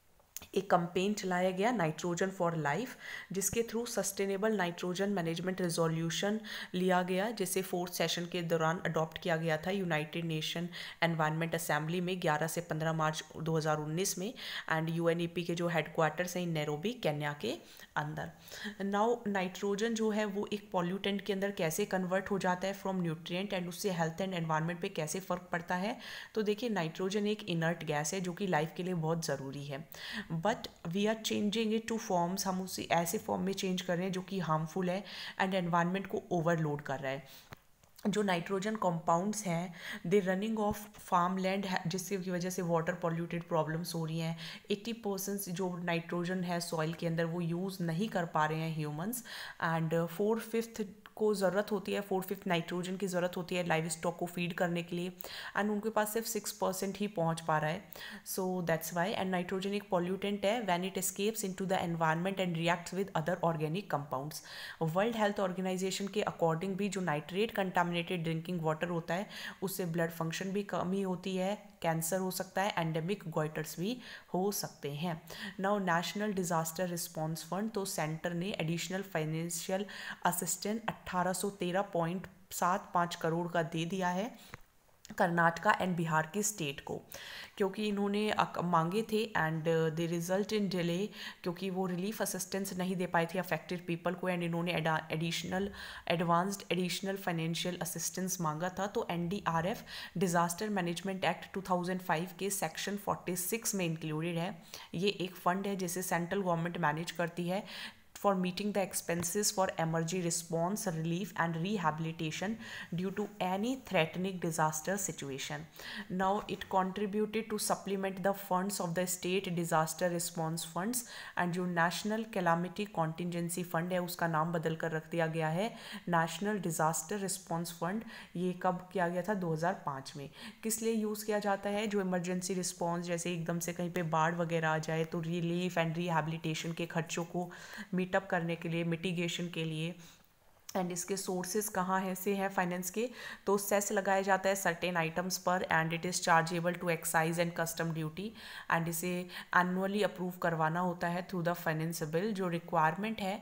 एक कंपेन चलाया गया नाइट्रोजन फॉर लाइफ जिसके through sustainable nitrogen management resolution लिया गया जिसे फोर्थ सेशन के दौरान अडॉप्ट किया गया था यूनाइटेड नेशन एनवायरनमेंट असेंबली में ग्यारह से पंद्रह मार्च दो हज़ार उन्नीस में, एंड यूएनईपी के जो हेडक्वार्टर्स हैं नैरोबी केन्या के अंदर। नाउ नाइट्रोजन जो है वो एक पॉल्यूटेंट के अंदर कैसे कन्वर्ट हो जाता है फ्रॉम न्यूट्रिएंट एंड उससे हेल्थ एंड एनवायरनमेंट पे कैसे फ़र्क पड़ता है। तो देखिए नाइट्रोजन एक इनर्ट गैस है जो कि लाइफ के लिए बहुत ज़रूरी है, but we are changing it to forms, हम उसे ऐसे फॉर्म में चेंज कर रहे हैं जो कि हार्मफुल है एंड एनवायरनमेंट को ओवरलोड कर रहा है। जो नाइट्रोजन कंपाउंड्स हैं they running off farm land जिसकी वजह से वाटर पॉल्यूटेड प्रॉब्लम्स हो रही हैं। अस्सी परसेंट जो नाइट्रोजन है सॉइल के अंदर वो यूज़ नहीं कर पा रहे हैं ह्यूमंस, एंड फोर फिफ्थ को ज़रूरत होती है, फोर फिफ्थ नाइट्रोजन की ज़रूरत होती है लाइव स्टॉक को फीड करने के लिए, एंड उनके पास सिर्फ सिक्स परसेंट ही पहुंच पा रहा है. So that's why. And nitrogen एक पॉल्यूटेंट है when it escapes into the environment and reacts with other organic compounds. World health organization के अकॉर्डिंग भी जो नाइट्रेट कंटामिनेटेड ड्रिंकिंग वाटर होता है उससे ब्लड फंक्शन भी कमी होती है, कैंसर हो सकता है, एंडेमिक गॉइटर्स भी हो सकते हैं. Now national disaster response fund, तो सेंटर ने एडिशनल फाइनेंशियल असिस्टेंस अट्ठारह सौ तेरह पॉइंट सात पाँच करोड़ का दे दिया है कर्नाटका एंड बिहार की स्टेट को, क्योंकि इन्होंने मांगे थे and they result in delay, क्योंकि वो रिलीफ असिस्टेंस नहीं दे पाई थी अफेक्टेड पीपल को, एंड इन्होंने additional advanced additional financial assistance मांगा था. तो NDRF disaster management act two thousand five के सेक्शन फोर्टी सिक्स में इंक्लूडेड है. ये एक फंड है जिसे सेंट्रल गवर्नमेंट मैनेज करती है for meeting the expenses for emergency response, relief and rehabilitation due to any threatening disaster situation. Now it contributed to supplement the funds of the state disaster response funds, and जो national calamity contingency fund है उसका नाम बदल कर रख दिया गया है national disaster response fund. ये कब किया गया था? दो हज़ार पाँच में. किस लिए यूज़ किया जाता है? जो इमरजेंसी रिस्पॉन्स, जैसे एकदम से कहीं पे बाढ़ वगैरह आ जाए तो रिलीफ एंड रिहैबिलिटेशन के खर्चों को मीट अप करने के लिए, मिटिगेशन के लिए. एंड इसके सोर्सेज कहाँ है से है फाइनेंस के? तो सेस लगाया जाता है सर्टेन आइटम्स पर and it is chargeable to excise and custom duty, and इसे एनुअली अप्रूव करवाना होता है थ्रू द फाइनेंस बिल. जो रिक्वायरमेंट है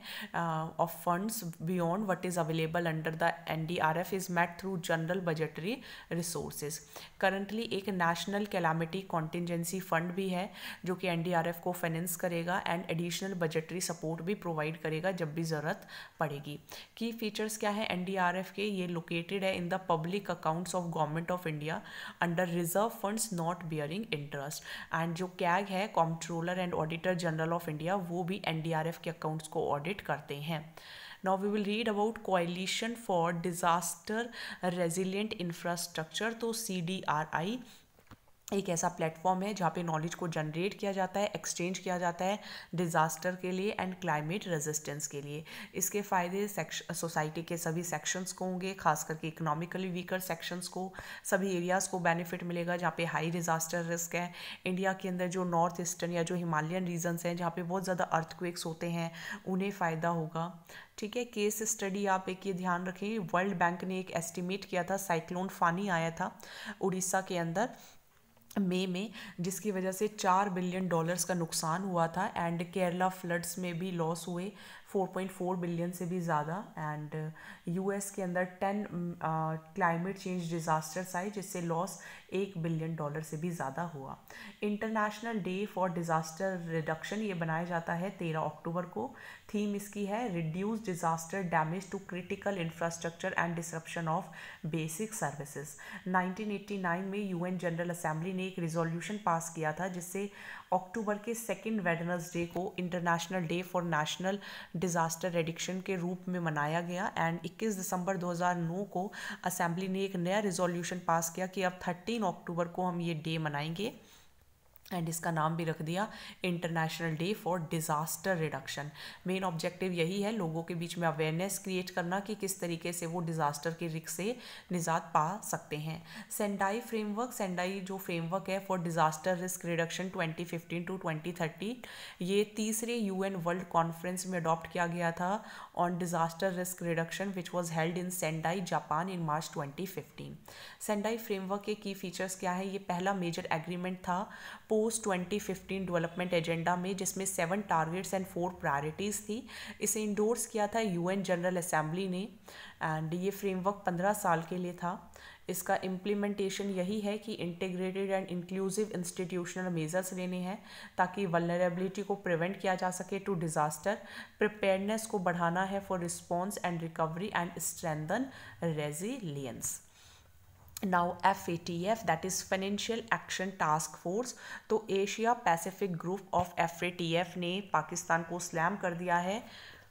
of funds beyond what is available under the NDRF is met through general budgetary resources. Currently एक national calamity contingency fund भी है जो कि एनडीआरएफ को फाइनेंस करेगा एंड एडिशनल बजटरी सपोर्ट भी प्रोवाइड करेगा जब भी ज़रूरत पड़ेगी. की फीचर्स क्या है एनडीआरएफ के? ये लोकेटेड है in the public accounts of government of India under reserve funds not bearing interest. And जो कैग है, controller and auditor general of India, वो भी एनडीआरएफ के अकाउंट्स को ऑडिट करते हैं. Now we will read about Coalition for Disaster Resilient Infrastructure. तो C D R आई एक ऐसा प्लेटफॉर्म है जहाँ पे नॉलेज को जनरेट किया जाता है, एक्सचेंज किया जाता है डिज़ास्टर के लिए एंड क्लाइमेट रेजिस्टेंस के लिए. इसके फ़ायदे सोसाइटी के सभी सेक्शंस को होंगे, खास करके इकोनॉमिकली वीकर सेक्शंस को, सभी एरियाज़ को बेनिफिट मिलेगा जहाँ पे हाई डिज़ास्टर रिस्क है. इंडिया के अंदर जो नॉर्थ ईस्टर्न या जो हिमालयन रीजन्स हैं जहाँ पे बहुत ज़्यादा अर्थक्वेक्स होते हैं उन्हें फ़ायदा होगा. ठीक है. केस स्टडी आप एक ये ध्यान रखें, वर्ल्ड बैंक ने एक एस्टिमेट किया था, साइक्लोन फानी आया था उड़ीसा के अंदर मई में, जिसकी वजह से चार बिलियन डॉलर्स का नुकसान हुआ था. एंड केरला फ्लड्स में भी लॉस हुए फोर पॉइंट फोर बिलियन से भी ज़्यादा. एंड यूएस के अंदर टेन क्लाइमेट चेंज डिज़ास्टर्स आए जिससे लॉस एक बिलियन डॉलर से भी ज़्यादा हुआ. International day for disaster reduction ये बनाया जाता है तेरह अक्टूबर को. थीम इसकी है reduce disaster damage to critical infrastructure and disruption of basic services. Nineteen eighty nine में यूएन जनरल असेंबली ने एक रिजोल्यूशन पास किया था जिससे अक्टूबर के सेकेंड वेडनेसडे को international day for national disaster reduction के रूप में मनाया गया. एंड इक्कीस दिसंबर दो हज़ार नौ को असेंबली ने एक नया रिजोल्यूशन पास किया कि अब थर्टीन अक्टूबर को हम ये डे मनाएंगे एंड इसका नाम भी रख दिया international day for disaster reduction. Main objective यही है लोगों के बीच में अवेयरनेस क्रिएट करना कि किस तरीके से वो डिज़ास्टर के रिस्क से निजात पा सकते हैं. सेंडाई फ्रेमवर्क, सेंडाई जो फ्रेमवर्क है for disaster risk reduction twenty fifteen to twenty thirty, ये तीसरे यूएन वर्ल्ड कॉन्फ्रेंस में अडॉप्ट किया गया था on disaster risk reduction which was held in Sendai Japan in March twenty fifteen. Sendai framework के की फीचर्स क्या है? ये पहला मेजर एग्रीमेंट था post twenty fifteen development agenda में जिसमें seven targets and four priorities थी. इसे इंडोर्स किया था यूएन जनरल असेंबली ने एंड ये फ्रेमवर्क पंद्रह साल के लिए था. इसका इम्प्लीमेंटेशन यही है कि integrated and inclusive institutional measures लेने हैं ताकि वल्नरेबिलिटी को प्रिवेंट किया जा सके टू डिज़ास्टर, प्रिपेयर्डनेस को बढ़ाना है for response and recovery and strengthen resilience. Now F A T F that is financial action task force. तो Asia Pacific group of F A T F ने पाकिस्तान को स्लैम कर दिया है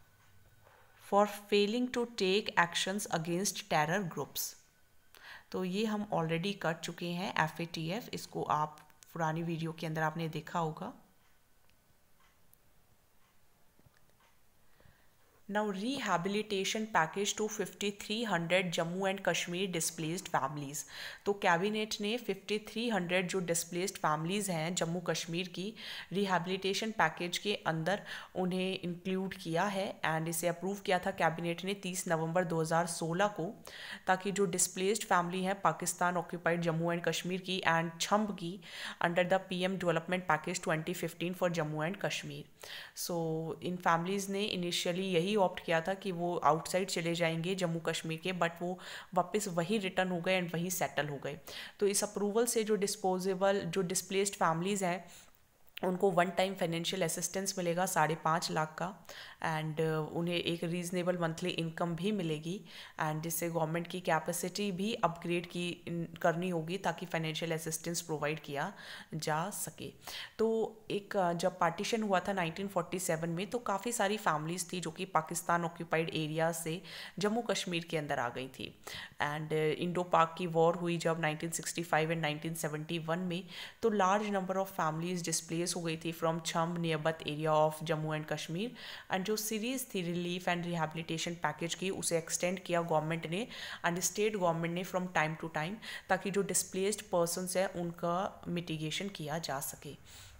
for failing to take actions against terror groups. तो ये हम already कर चुके हैं एफ ए टी एफ, इसको आप पुरानी वीडियो के अंदर आपने देखा होगा. Now, rehabilitation package to fifty-three hundred Jammu and Kashmir displaced families. तो कैबिनेट ने फिफ्टी-थ्री हंड्रेड जो डिस्प्लेस्ड फैमिलीज़ हैं जम्मू कश्मीर की, रिहैबिलिटेशन पैकेज के अंदर उन्हें इंक्लूड किया है एंड इसे अप्रूव किया था कैबिनेट ने तीस नवंबर दो हज़ार सोलह को, ताकि जो डिस्प्लेस्ड फैमिली है पाकिस्तान ऑक्यूपाइड जम्मू एंड कश्मीर की एंड छम्ब की, under the PM development package twenty fifteen for Jammu and Kashmir. So इन फैमिलीज़ ने इनिशियली यही ऑप्ट किया था कि वो आउटसाइड चले जाएंगे जम्मू कश्मीर के, बट वो वापस वही रिटर्न हो गए एंड वही सेटल हो गए। तो इस अप्रूवल से जो डिस्पोजेबल जो डिस्प्लेस्ड फैमिलीज़ हैं उनको वन टाइम फाइनेंशियल असिस्टेंस मिलेगा साढ़े पाँच लाख का, एंड uh, उन्हें एक रीज़नेबल मंथली इनकम भी मिलेगी, एंड जिससे गवर्नमेंट की कैपेसिटी भी अपग्रेड की करनी होगी ताकि फाइनेंशियल असिस्टेंस प्रोवाइड किया जा सके। तो एक जब पार्टीशन हुआ था नाइनटीन फोर्टी सेवन में, तो काफ़ी सारी फैमिलीज़ थी जो कि पाकिस्तान ऑक्यूपाइड एरिया से जम्मू कश्मीर के अंदर आ गई थी, एंड इंडो पाक की वॉर हुई जब nineteen sixty five and nineteen seventy one में, तो large number of families displace हो गई थी from Chhamb nearby area of Jammu and Kashmir, and जो सीरीज़ थी रिलीफ एंड रिहैबिलिटेशन पैकेज की उसे एक्सटेंड किया गवर्नमेंट ने एंड स्टेट गवर्नमेंट ने फ्रॉम टाइम टू टाइम, ताकि जो डिस्प्लेस्ड पर्सनस है उनका मिटिगेशन किया जा सके।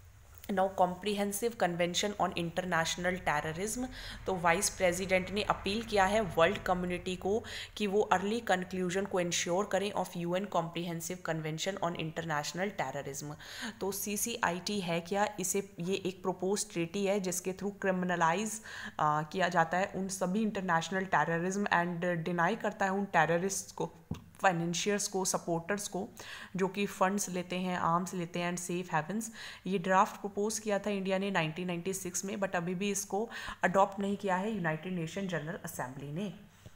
Now comprehensive convention on international terrorism. तो वाइस प्रेसिडेंट ने अपील किया है वर्ल्ड कम्युनिटी को कि वो अर्ली कंक्लूजन को इंश्योर करें of UN comprehensive convention on international terrorism. तो सीसीआईटी है क्या, इसे ये एक प्रोपोज ट्रीटी है जिसके थ्रू क्रिमिनलाइज किया जाता है उन सभी इंटरनेशनल टेररिज्म एंड डिनाई करता है उन टेररिस्ट को, फाइनेंशियर्स को, सपोर्टर्स को जो कि फंड्स लेते हैं, आर्म्स लेते हैं एंड सेफ हेवंस। ये ड्राफ्ट प्रपोज किया था इंडिया ने नाइनटीन नाइंटी सिक्स में, बट अभी भी इसको अडॉप्ट नहीं किया है यूनाइटेड नेशन जनरल असेंबली ने।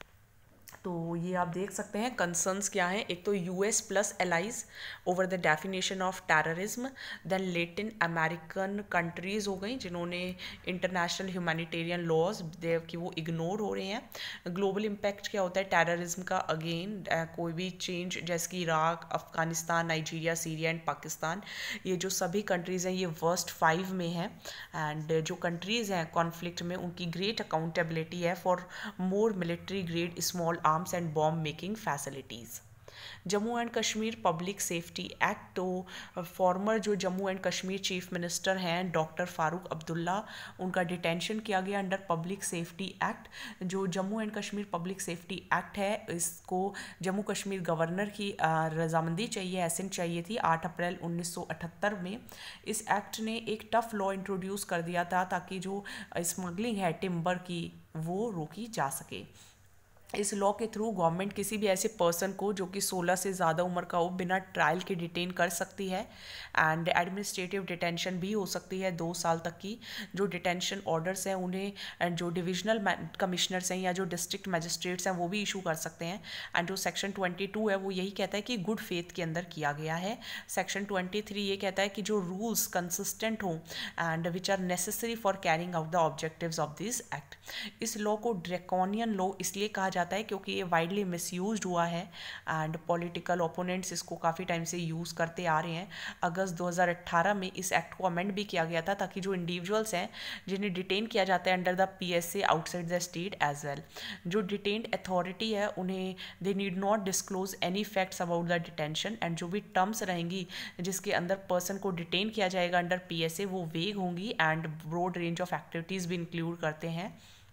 तो ये आप देख सकते हैं कंसर्न्स क्या हैं। एक तो US plus allies over the definition of terrorism, then Latin American countries हो गई जिन्होंने इंटरनेशनल ह्यूमैनिटेरियन लॉज देव कि वो इग्नोर हो रहे हैं। ग्लोबल इम्पैक्ट क्या होता है टेररिज्म का, अगेन कोई भी चेंज जैसे कि Iraq, Afghanistan, Nigeria, Syria and Pakistan, ये जो सभी कंट्रीज़ हैं ये वर्स्ट फाइव में हैं, एंड जो कंट्रीज़ हैं कॉन्फ्लिक्ट में उनकी ग्रेट अकाउंटेबिलिटी है for more military grade small arms and bomb making facilities. Jammu and Kashmir public safety act, तो फॉर्मर जो Jammu and Kashmir chief minister हैं डॉक्टर फारूक अब्दुल्ला, उनका डिटेंशन किया गया अंडर पब्लिक सेफ्टी एक्ट। जो Jammu and Kashmir public safety act है इसको जम्मू कश्मीर गवर्नर की रजामंदी चाहिए, एसेंट चाहिए थी आठ अप्रैल उन्नीस सौ अठहत्तर में। इस एक्ट ने एक टफ लॉ इंट्रोड्यूस कर दिया था ताकि जो स्मगलिंग है टिम्बर की वो रोकी जा सके। इस लॉ के थ्रू गवर्नमेंट किसी भी ऐसे पर्सन को जो कि सोलह से ज़्यादा उम्र का हो बिना ट्रायल के डिटेन कर सकती है, एंड एडमिनिस्ट्रेटिव डिटेंशन भी हो सकती है दो साल तक की। जो डिटेंशन ऑर्डर्स हैं उन्हें एंड जो डिविजनल कमिश्नर्स हैं या जो डिस्ट्रिक्ट मजिस्ट्रेट्स हैं वो भी इशू कर सकते हैं। एंड जो सेक्शन ट्वेंटी टू है वो यही कहता है कि गुड फेथ के अंदर किया गया है। सेक्शन ट्वेंटी थ्री ये कहता है कि जो रूल्स कंसिस्टेंट हों and which are necessary for carrying out the objectives of this act. इस लॉ को ड्रैकोनियन लॉ इसलिए कहा जाता है क्योंकि ये वाइडली मिसयूज्ड हुआ है एंड पॉलिटिकल ओपोनेंट्स इसको काफ़ी टाइम से यूज़ करते आ रहे हैं। अगस्त दो हज़ार अठारह में इस एक्ट को अमेंड भी किया गया था ताकि जो इंडिविजुअल्स हैं जिन्हें डिटेन किया जाता है under the PSA outside the state as well, जो डिटेन्ड अथॉरिटी है उन्हें they need not disclose any facts about the detention, and जो भी टर्म्स रहेंगी जिसके अंदर पर्सन को डिटेन किया जाएगा अंडर पीएसए वो वेग होंगी and broad range of activities भी इंक्लूड करते हैं।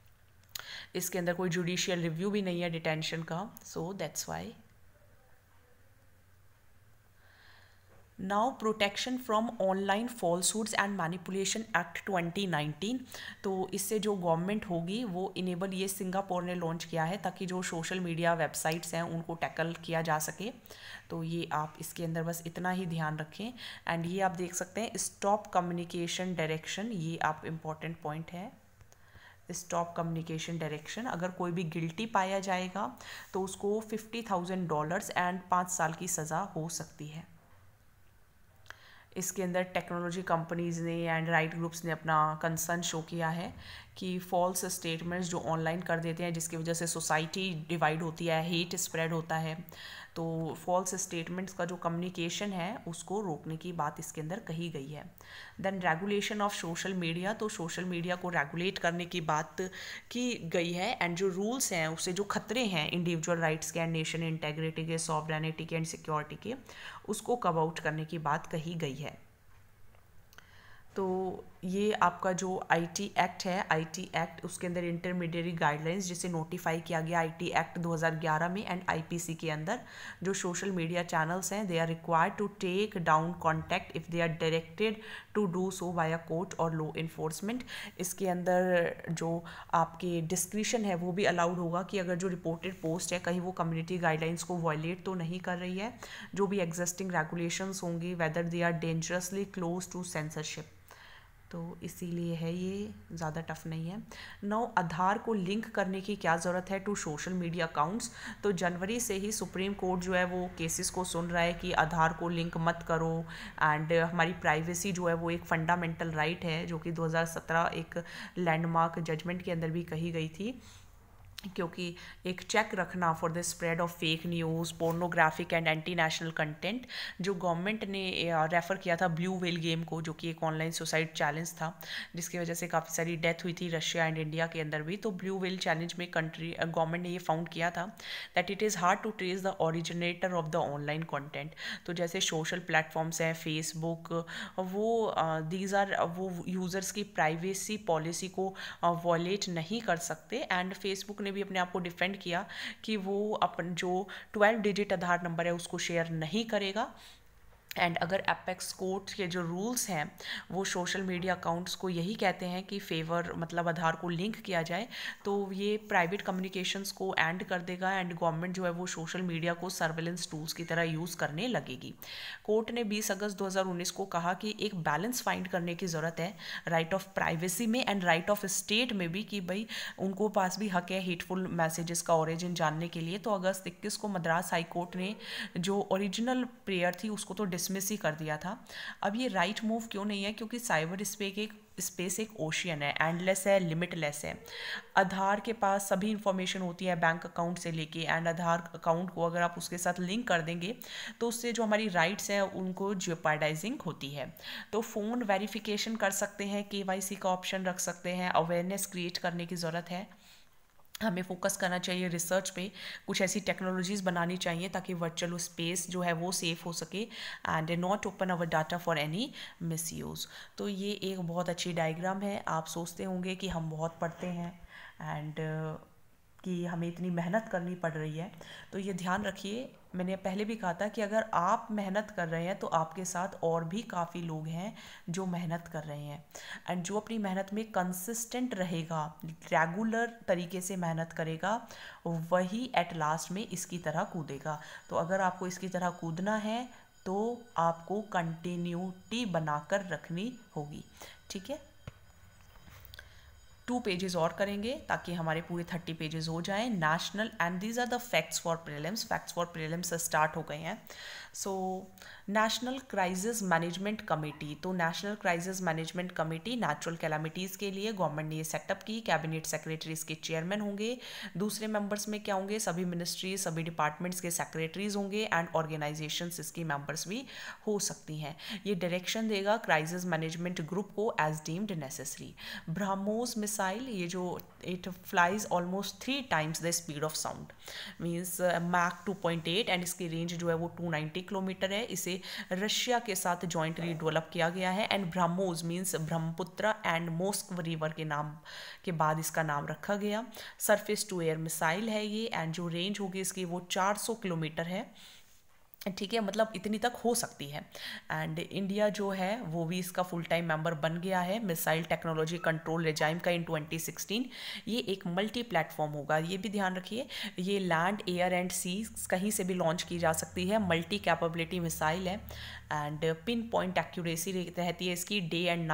इसके अंदर कोई जुडिशियल रिव्यू भी नहीं है डिटेंशन का, so that's why. Now protection from online falsehoods and manipulation act twenty nineteen, तो इससे जो गवर्नमेंट होगी वो इनेबल, ये सिंगापुर ने लॉन्च किया है ताकि जो सोशल मीडिया वेबसाइट्स हैं उनको टैकल किया जा सके। तो ये आप इसके अंदर बस इतना ही ध्यान रखें। एंड ये आप देख सकते हैं स्टॉप कम्युनिकेशन डायरेक्शन, ये आप इम्पॉर्टेंट पॉइंट है स्टॉप कम्युनिकेशन डायरेक्शन। अगर कोई भी गिल्टी पाया जाएगा तो उसको फिफ्टी थाउजेंड डॉलर्स एंड पाँच साल की सज़ा हो सकती है। इसके अंदर टेक्नोलॉजी कंपनीज़ ने एंड राइट ग्रुप्स ने अपना कंसर्न शो किया है कि फॉल्स स्टेटमेंट्स जो ऑनलाइन कर देते हैं जिसकी वजह से सोसाइटी डिवाइड होती है, हेट स्प्रेड होता है, तो फॉल्स स्टेटमेंट्स का जो कम्युनिकेशन है उसको रोकने की बात इसके अंदर कही गई है। Then regulation of social media, तो सोशल मीडिया को रेगुलेट करने की बात की गई है एंड जो रूल्स हैं उससे जो खतरे हैं इंडिविजुअल राइट्स के एंड नेशन इंटेग्रिटी के, सॉवरेनिटी के एंड सिक्योरिटी के, उसको कव आउट करने की बात कही गई है। तो ये आपका जो आईटी एक्ट है, आईटी एक्ट उसके अंदर इंटरमीडिएट गाइडलाइंस जिसे नोटिफाई किया गया आईटी एक्ट दो हज़ार ग्यारह में एंड आईपीसी के अंदर, जो सोशल मीडिया चैनल्स हैं they are required to take down contact if they are directed to do so by a court और लॉ इन्फोर्समेंट। इसके अंदर जो आपके डिस्क्रिप्शन है वो भी अलाउड होगा कि अगर जो रिपोर्टेड पोस्ट है कहीं वो कम्युनिटी गाइडलाइंस को वायलेट तो नहीं कर रही है, जो भी एग्जिस्टिंग रेगुलेशंस होंगी whether they are dangerously close to censorship, तो इसीलिए है ये ज़्यादा टफ नहीं है। नौ आधार को लिंक करने की क्या ज़रूरत है टू सोशल मीडिया अकाउंट्स, तो जनवरी से ही सुप्रीम कोर्ट जो है वो केसेस को सुन रहा है कि आधार को लिंक मत करो एंड हमारी प्राइवेसी जो है वो एक फंडामेंटल राइट है, जो कि दो हज़ार सत्रह एक लैंडमार्क जजमेंट के अंदर भी कही गई थी, क्योंकि एक चेक रखना for the spread of fake news, pornographic and anti national content, जो गवर्नमेंट ने रेफ़र किया था ब्लू व्हेल गेम को, जो कि एक ऑनलाइन सुसाइड चैलेंज था जिसकी वजह से काफ़ी सारी डेथ हुई थी रशिया एंड इंडिया के अंदर भी। तो ब्लू व्हेल चैलेंज में कंट्री गवर्नमेंट ने ये फाउंड किया था that it is hard to trace the originator of the online content. तो जैसे सोशल प्लेटफॉर्म्स हैं फेसबुक, वो दीज आर वो यूज़र्स की प्राइवेसी पॉलिसी को वॉयलेट नहीं कर सकते एंड फेसबुक ने भी अपने आप को डिफेंड किया कि वो अपन जो ट्वेल्व डिजिट आधार नंबर है उसको शेयर नहीं करेगा एंड अगर एपेक्स कोर्ट के जो रूल्स हैं वो सोशल मीडिया अकाउंट्स को यही कहते हैं कि फेवर मतलब आधार को लिंक किया जाए, तो ये प्राइवेट कम्युनिकेशंस को एंड कर देगा एंड गवर्नमेंट जो है वो सोशल मीडिया को सर्वेलेंस टूल्स की तरह यूज़ करने लगेगी। कोर्ट ने बीस अगस्त दो हज़ार उन्नीस को कहा कि एक बैलेंस फाइंड करने की ज़रूरत है राइट ऑफ प्राइवेसी में एंड राइट ऑफ स्टेट में भी, कि भाई उनको पास भी हक है हेटफुल मैसेजेस का ओरिजिन जानने के लिए। तो अगस्त इक्कीस को मद्रास हाई कोर्ट ने जो ओरिजिनल प्रेयर थी उसको तो डिसमिस ही कर दिया था। अब ये राइट मूव क्यों नहीं है, क्योंकि साइबर स्पेस एक स्पेस एक ओशियन है, एंडलेस है, लिमिटलेस है। आधार के पास सभी इंफॉर्मेशन होती है बैंक अकाउंट से लेके एंड आधार अकाउंट को अगर आप उसके साथ लिंक कर देंगे तो उससे जो हमारी राइट्स हैं उनको जेपार्डाइजिंग होती है। तो फ़ोन वेरिफिकेशन कर सकते हैं, केवाईसी का ऑप्शन रख सकते हैं, अवेयरनेस क्रिएट करने की ज़रूरत है। हमें फोकस करना चाहिए रिसर्च पे, कुछ ऐसी टेक्नोलॉजीज़ बनानी चाहिए ताकि वर्चुअल स्पेस जो है वो सेफ़ हो सके and not open our data for any misuse. तो ये एक बहुत अच्छी डायग्राम है। आप सोचते होंगे कि हम बहुत पढ़ते हैं एंड uh, कि हमें इतनी मेहनत करनी पड़ रही है, तो ये ध्यान रखिए, मैंने पहले भी कहा था कि अगर आप मेहनत कर रहे हैं तो आपके साथ और भी काफ़ी लोग हैं जो मेहनत कर रहे हैं एंड जो अपनी मेहनत में कंसिस्टेंट रहेगा, रेगुलर तरीके से मेहनत करेगा, वही एट लास्ट में इसकी तरह कूदेगा। तो अगर आपको इसकी तरह कूदना है तो आपको कंटिन्यूटी बनाकर रखनी होगी, ठीक है। टू पेजेस और करेंगे ताकि हमारे पूरे थर्टी पेजेस हो जाएं। National and these are the facts for prelims, facts for prelims start हो गए हैं। So national crisis management committee, तो national crisis management committee natural calamities के लिए गवर्नमेंट ने ये सेटअप की। कैबिनेट सेक्रेटरी इसके चेयरमैन होंगे। दूसरे मेंबर्स में क्या होंगे, सभी मिनिस्ट्रीज सभी डिपार्टमेंट्स के सेक्रेटरीज होंगे एंड ऑर्गेनाइजेशंस इसकी मेंबर्स भी हो सकती हैं। ये डायरेक्शन देगा क्राइसिस मैनेजमेंट ग्रुप को as deemed necessary. BrahMos missile, ये जो it flies almost three times the speed of sound, means Mach two point eight and इसकी रेंज जो है वो टू नाइन्टी किलोमीटर है। इसे रशिया के साथ जॉइंटली डेवलप किया गया है and BrahMos means Brahmaputra and Moskva river के नाम के बाद इसका नाम रखा गया। सरफेस टू एयर मिसाइल है ये एंड जो रेंज होगी इसकी वो चार सौ किलोमीटर है, ठीक है, मतलब इतनी तक हो सकती है। एंड इंडिया जो है वो भी इसका फुल टाइम मेंबर बन गया है मिसाइल टेक्नोलॉजी कंट्रोल रेजाइम का इन ट्वेंटी सिक्सटीन। ये एक मल्टी प्लेटफॉर्म होगा, ये भी ध्यान रखिए। ये लैंड एयर एंड सी कहीं से भी लॉन्च की जा सकती है, मल्टी कैपेबिलिटी मिसाइल है एंड पिन पॉइंट एक्यूरेसी रहती है इसकी डे एंड नाइट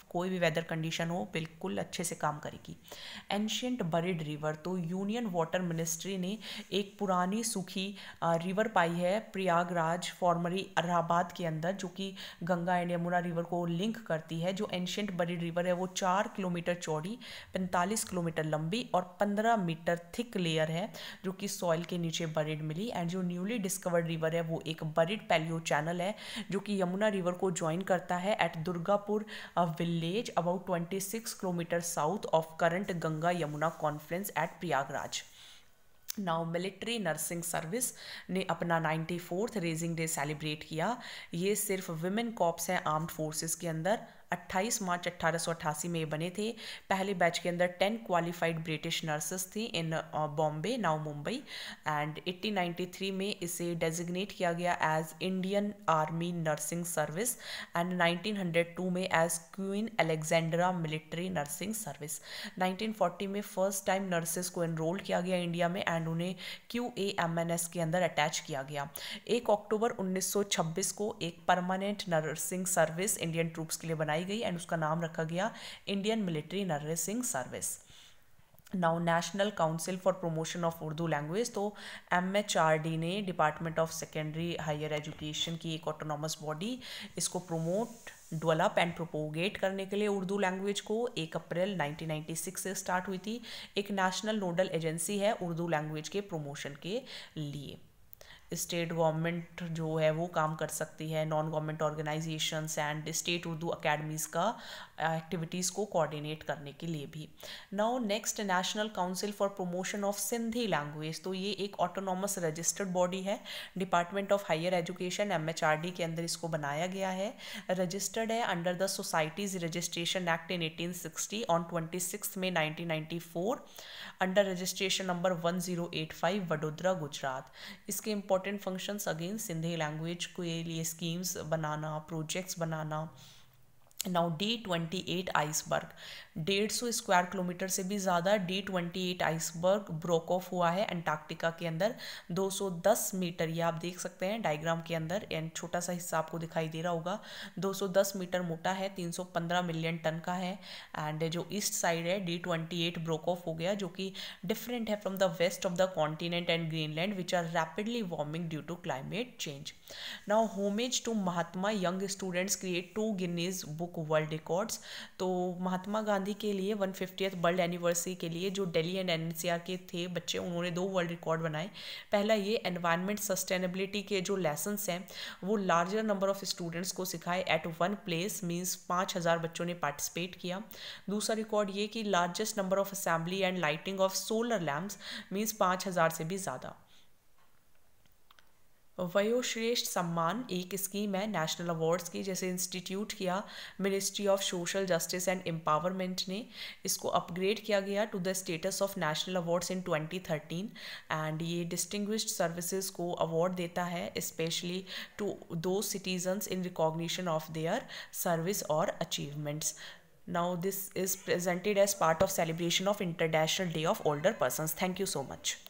कोई भी वेदर कंडीशन हो बिल्कुल अच्छे से काम करेगी। एंशियंट बरिड रिवर, तो यूनियन वाटर मिनिस्ट्री ने एक पुरानी सूखी रिवर पाई है प्रयागराज फॉर्मरी इलाहाबाद के अंदर, जो कि गंगा एंड यमुना रिवर को लिंक करती है। जो एंशियंट बरिड रिवर है वो चार किलोमीटर चौड़ी, पैंतालीस किलोमीटर लंबी और पंद्रह मीटर थिक लेयर है जो कि सॉइल के नीचे बरिड मिली। एंड जो न्यूली डिस्कवर्ड रिवर है वो एक बरिड पैलियो चैनल है जो कि यमुना रिवर को ज्वाइन करता है at Durgapur village about twenty six kilometre south of current Ganga Yamuna conference at Prayagraj. Now military nursing service ने अपना ninety fourth raising day celebrate किया। ये सिर्फ विमेन कॉप्स हैं आर्म्ड फोर्सेस के अंदर। अट्ठाईस मार्च अट्ठारह सौ अट्ठासी में ये बने थे। पहले बैच के अंदर टेन क्वालिफाइड ब्रिटिश नर्सेस थी in Bombay now Mumbai. And eighteen ninety three में इसे डेजिग्नेट किया गया as Indian army nursing service and nineteen hundred two में as Queen Alexandra military nursing service. Nineteen forty में फर्स्ट टाइम नर्सेस को enrol किया गया इंडिया में एंड उन्हें Q A M N S के अंदर अटैच किया गया। एक अक्टूबर उन्नीस सौ छब्बीस को एक permanent nursing service Indian troops के लिए बनाई गई एंड उसका नाम रखा गया Indian military nursing service. Now national council for promotion of Urdu language, तो एम एच आर डी ने department of secondary higher education की एक ऑटोनॉमस बॉडी, इसको प्रोमोट डेवलप एंड प्रोपोगेट करने के लिए उर्दू लैंग्वेज को एक अप्रैल नाइनटीन नाइंटी सिक्स से स्टार्ट हुई थी। एक नेशनल नोडल एजेंसी है उर्दू लैंग्वेज के प्रमोशन के लिए। स्टेट गवर्नमेंट जो है वो काम कर सकती है, non government organisations and state Urdu academies का एक्टिविटीज़ को कोऑर्डिनेट करने के लिए भी। Now next national council for promotion of Sindhi language, तो ये एक ऑटोनॉमस रजिस्टर्ड बॉडी है department of higher education M H R D के अंदर इसको बनाया गया है। रजिस्टर्ड है under the societies registration act in eighteen sixty on twenty six में nineteen ninety four under registration number one zero eight five Vadodara Gujarat. इसके important functions again Sindhi language के लिए स्कीम्स बनाना, प्रोजेक्ट्स बनाना। Now D twenty eight iceberg, डेढ़ सौ square kilometre से भी ज़्यादा D twenty eight iceberg broke off हुआ है अंटार्कटिका के अंदर। दो सौ दस मीटर, ये आप देख सकते हैं डायग्राम के अंदर, एंड छोटा सा हिस्सा आपको दिखाई दे रहा होगा। दो सौ दस मीटर मोटा है, तीन सौ पंद्रह मिलियन टन का है। एंड जो ईस्ट साइड है D twenty eight broke off हो गया, जो कि डिफरेंट है from the west of the continent and Greenland which are rapidly warming due to climate change. Now homage to Mahatma, young students create two Guinness book world records. तो महात्मा गांधी के लिए one fiftieth world anniversary के लिए जो Delhi and N C R के थे बच्चे, उन्होंने दो वर्ल्ड रिकॉर्ड बनाए। पहला ये एनवायरनमेंट सस्टेनेबिलिटी के जो लेसन्स हैं वो लार्जर नंबर ऑफ स्टूडेंट्स को सिखाए एट वन प्लेस, मीन्स पाँच हज़ार बच्चों ने पार्टिसिपेट किया। दूसरा रिकॉर्ड ये कि largest number of assembly and lighting of solar lamps, means पाँच हज़ार से भी ज़्यादा। वयोश्रेष्ठ सम्मान एक स्कीम है नेशनल अवार्ड्स की, जैसे इंस्टीट्यूट किया ministry of social justice and empowerment ने। इसको अपग्रेड किया गया to the status of national awards in twenty thirteen and ये डिस्टिंग्विश्ड सर्विसेज को अवार्ड देता है स्पेशली टू दो citizens in recognition of their service और achievements. Now this is presented as part of celebration of International Day of Older Persons. Thank you so much.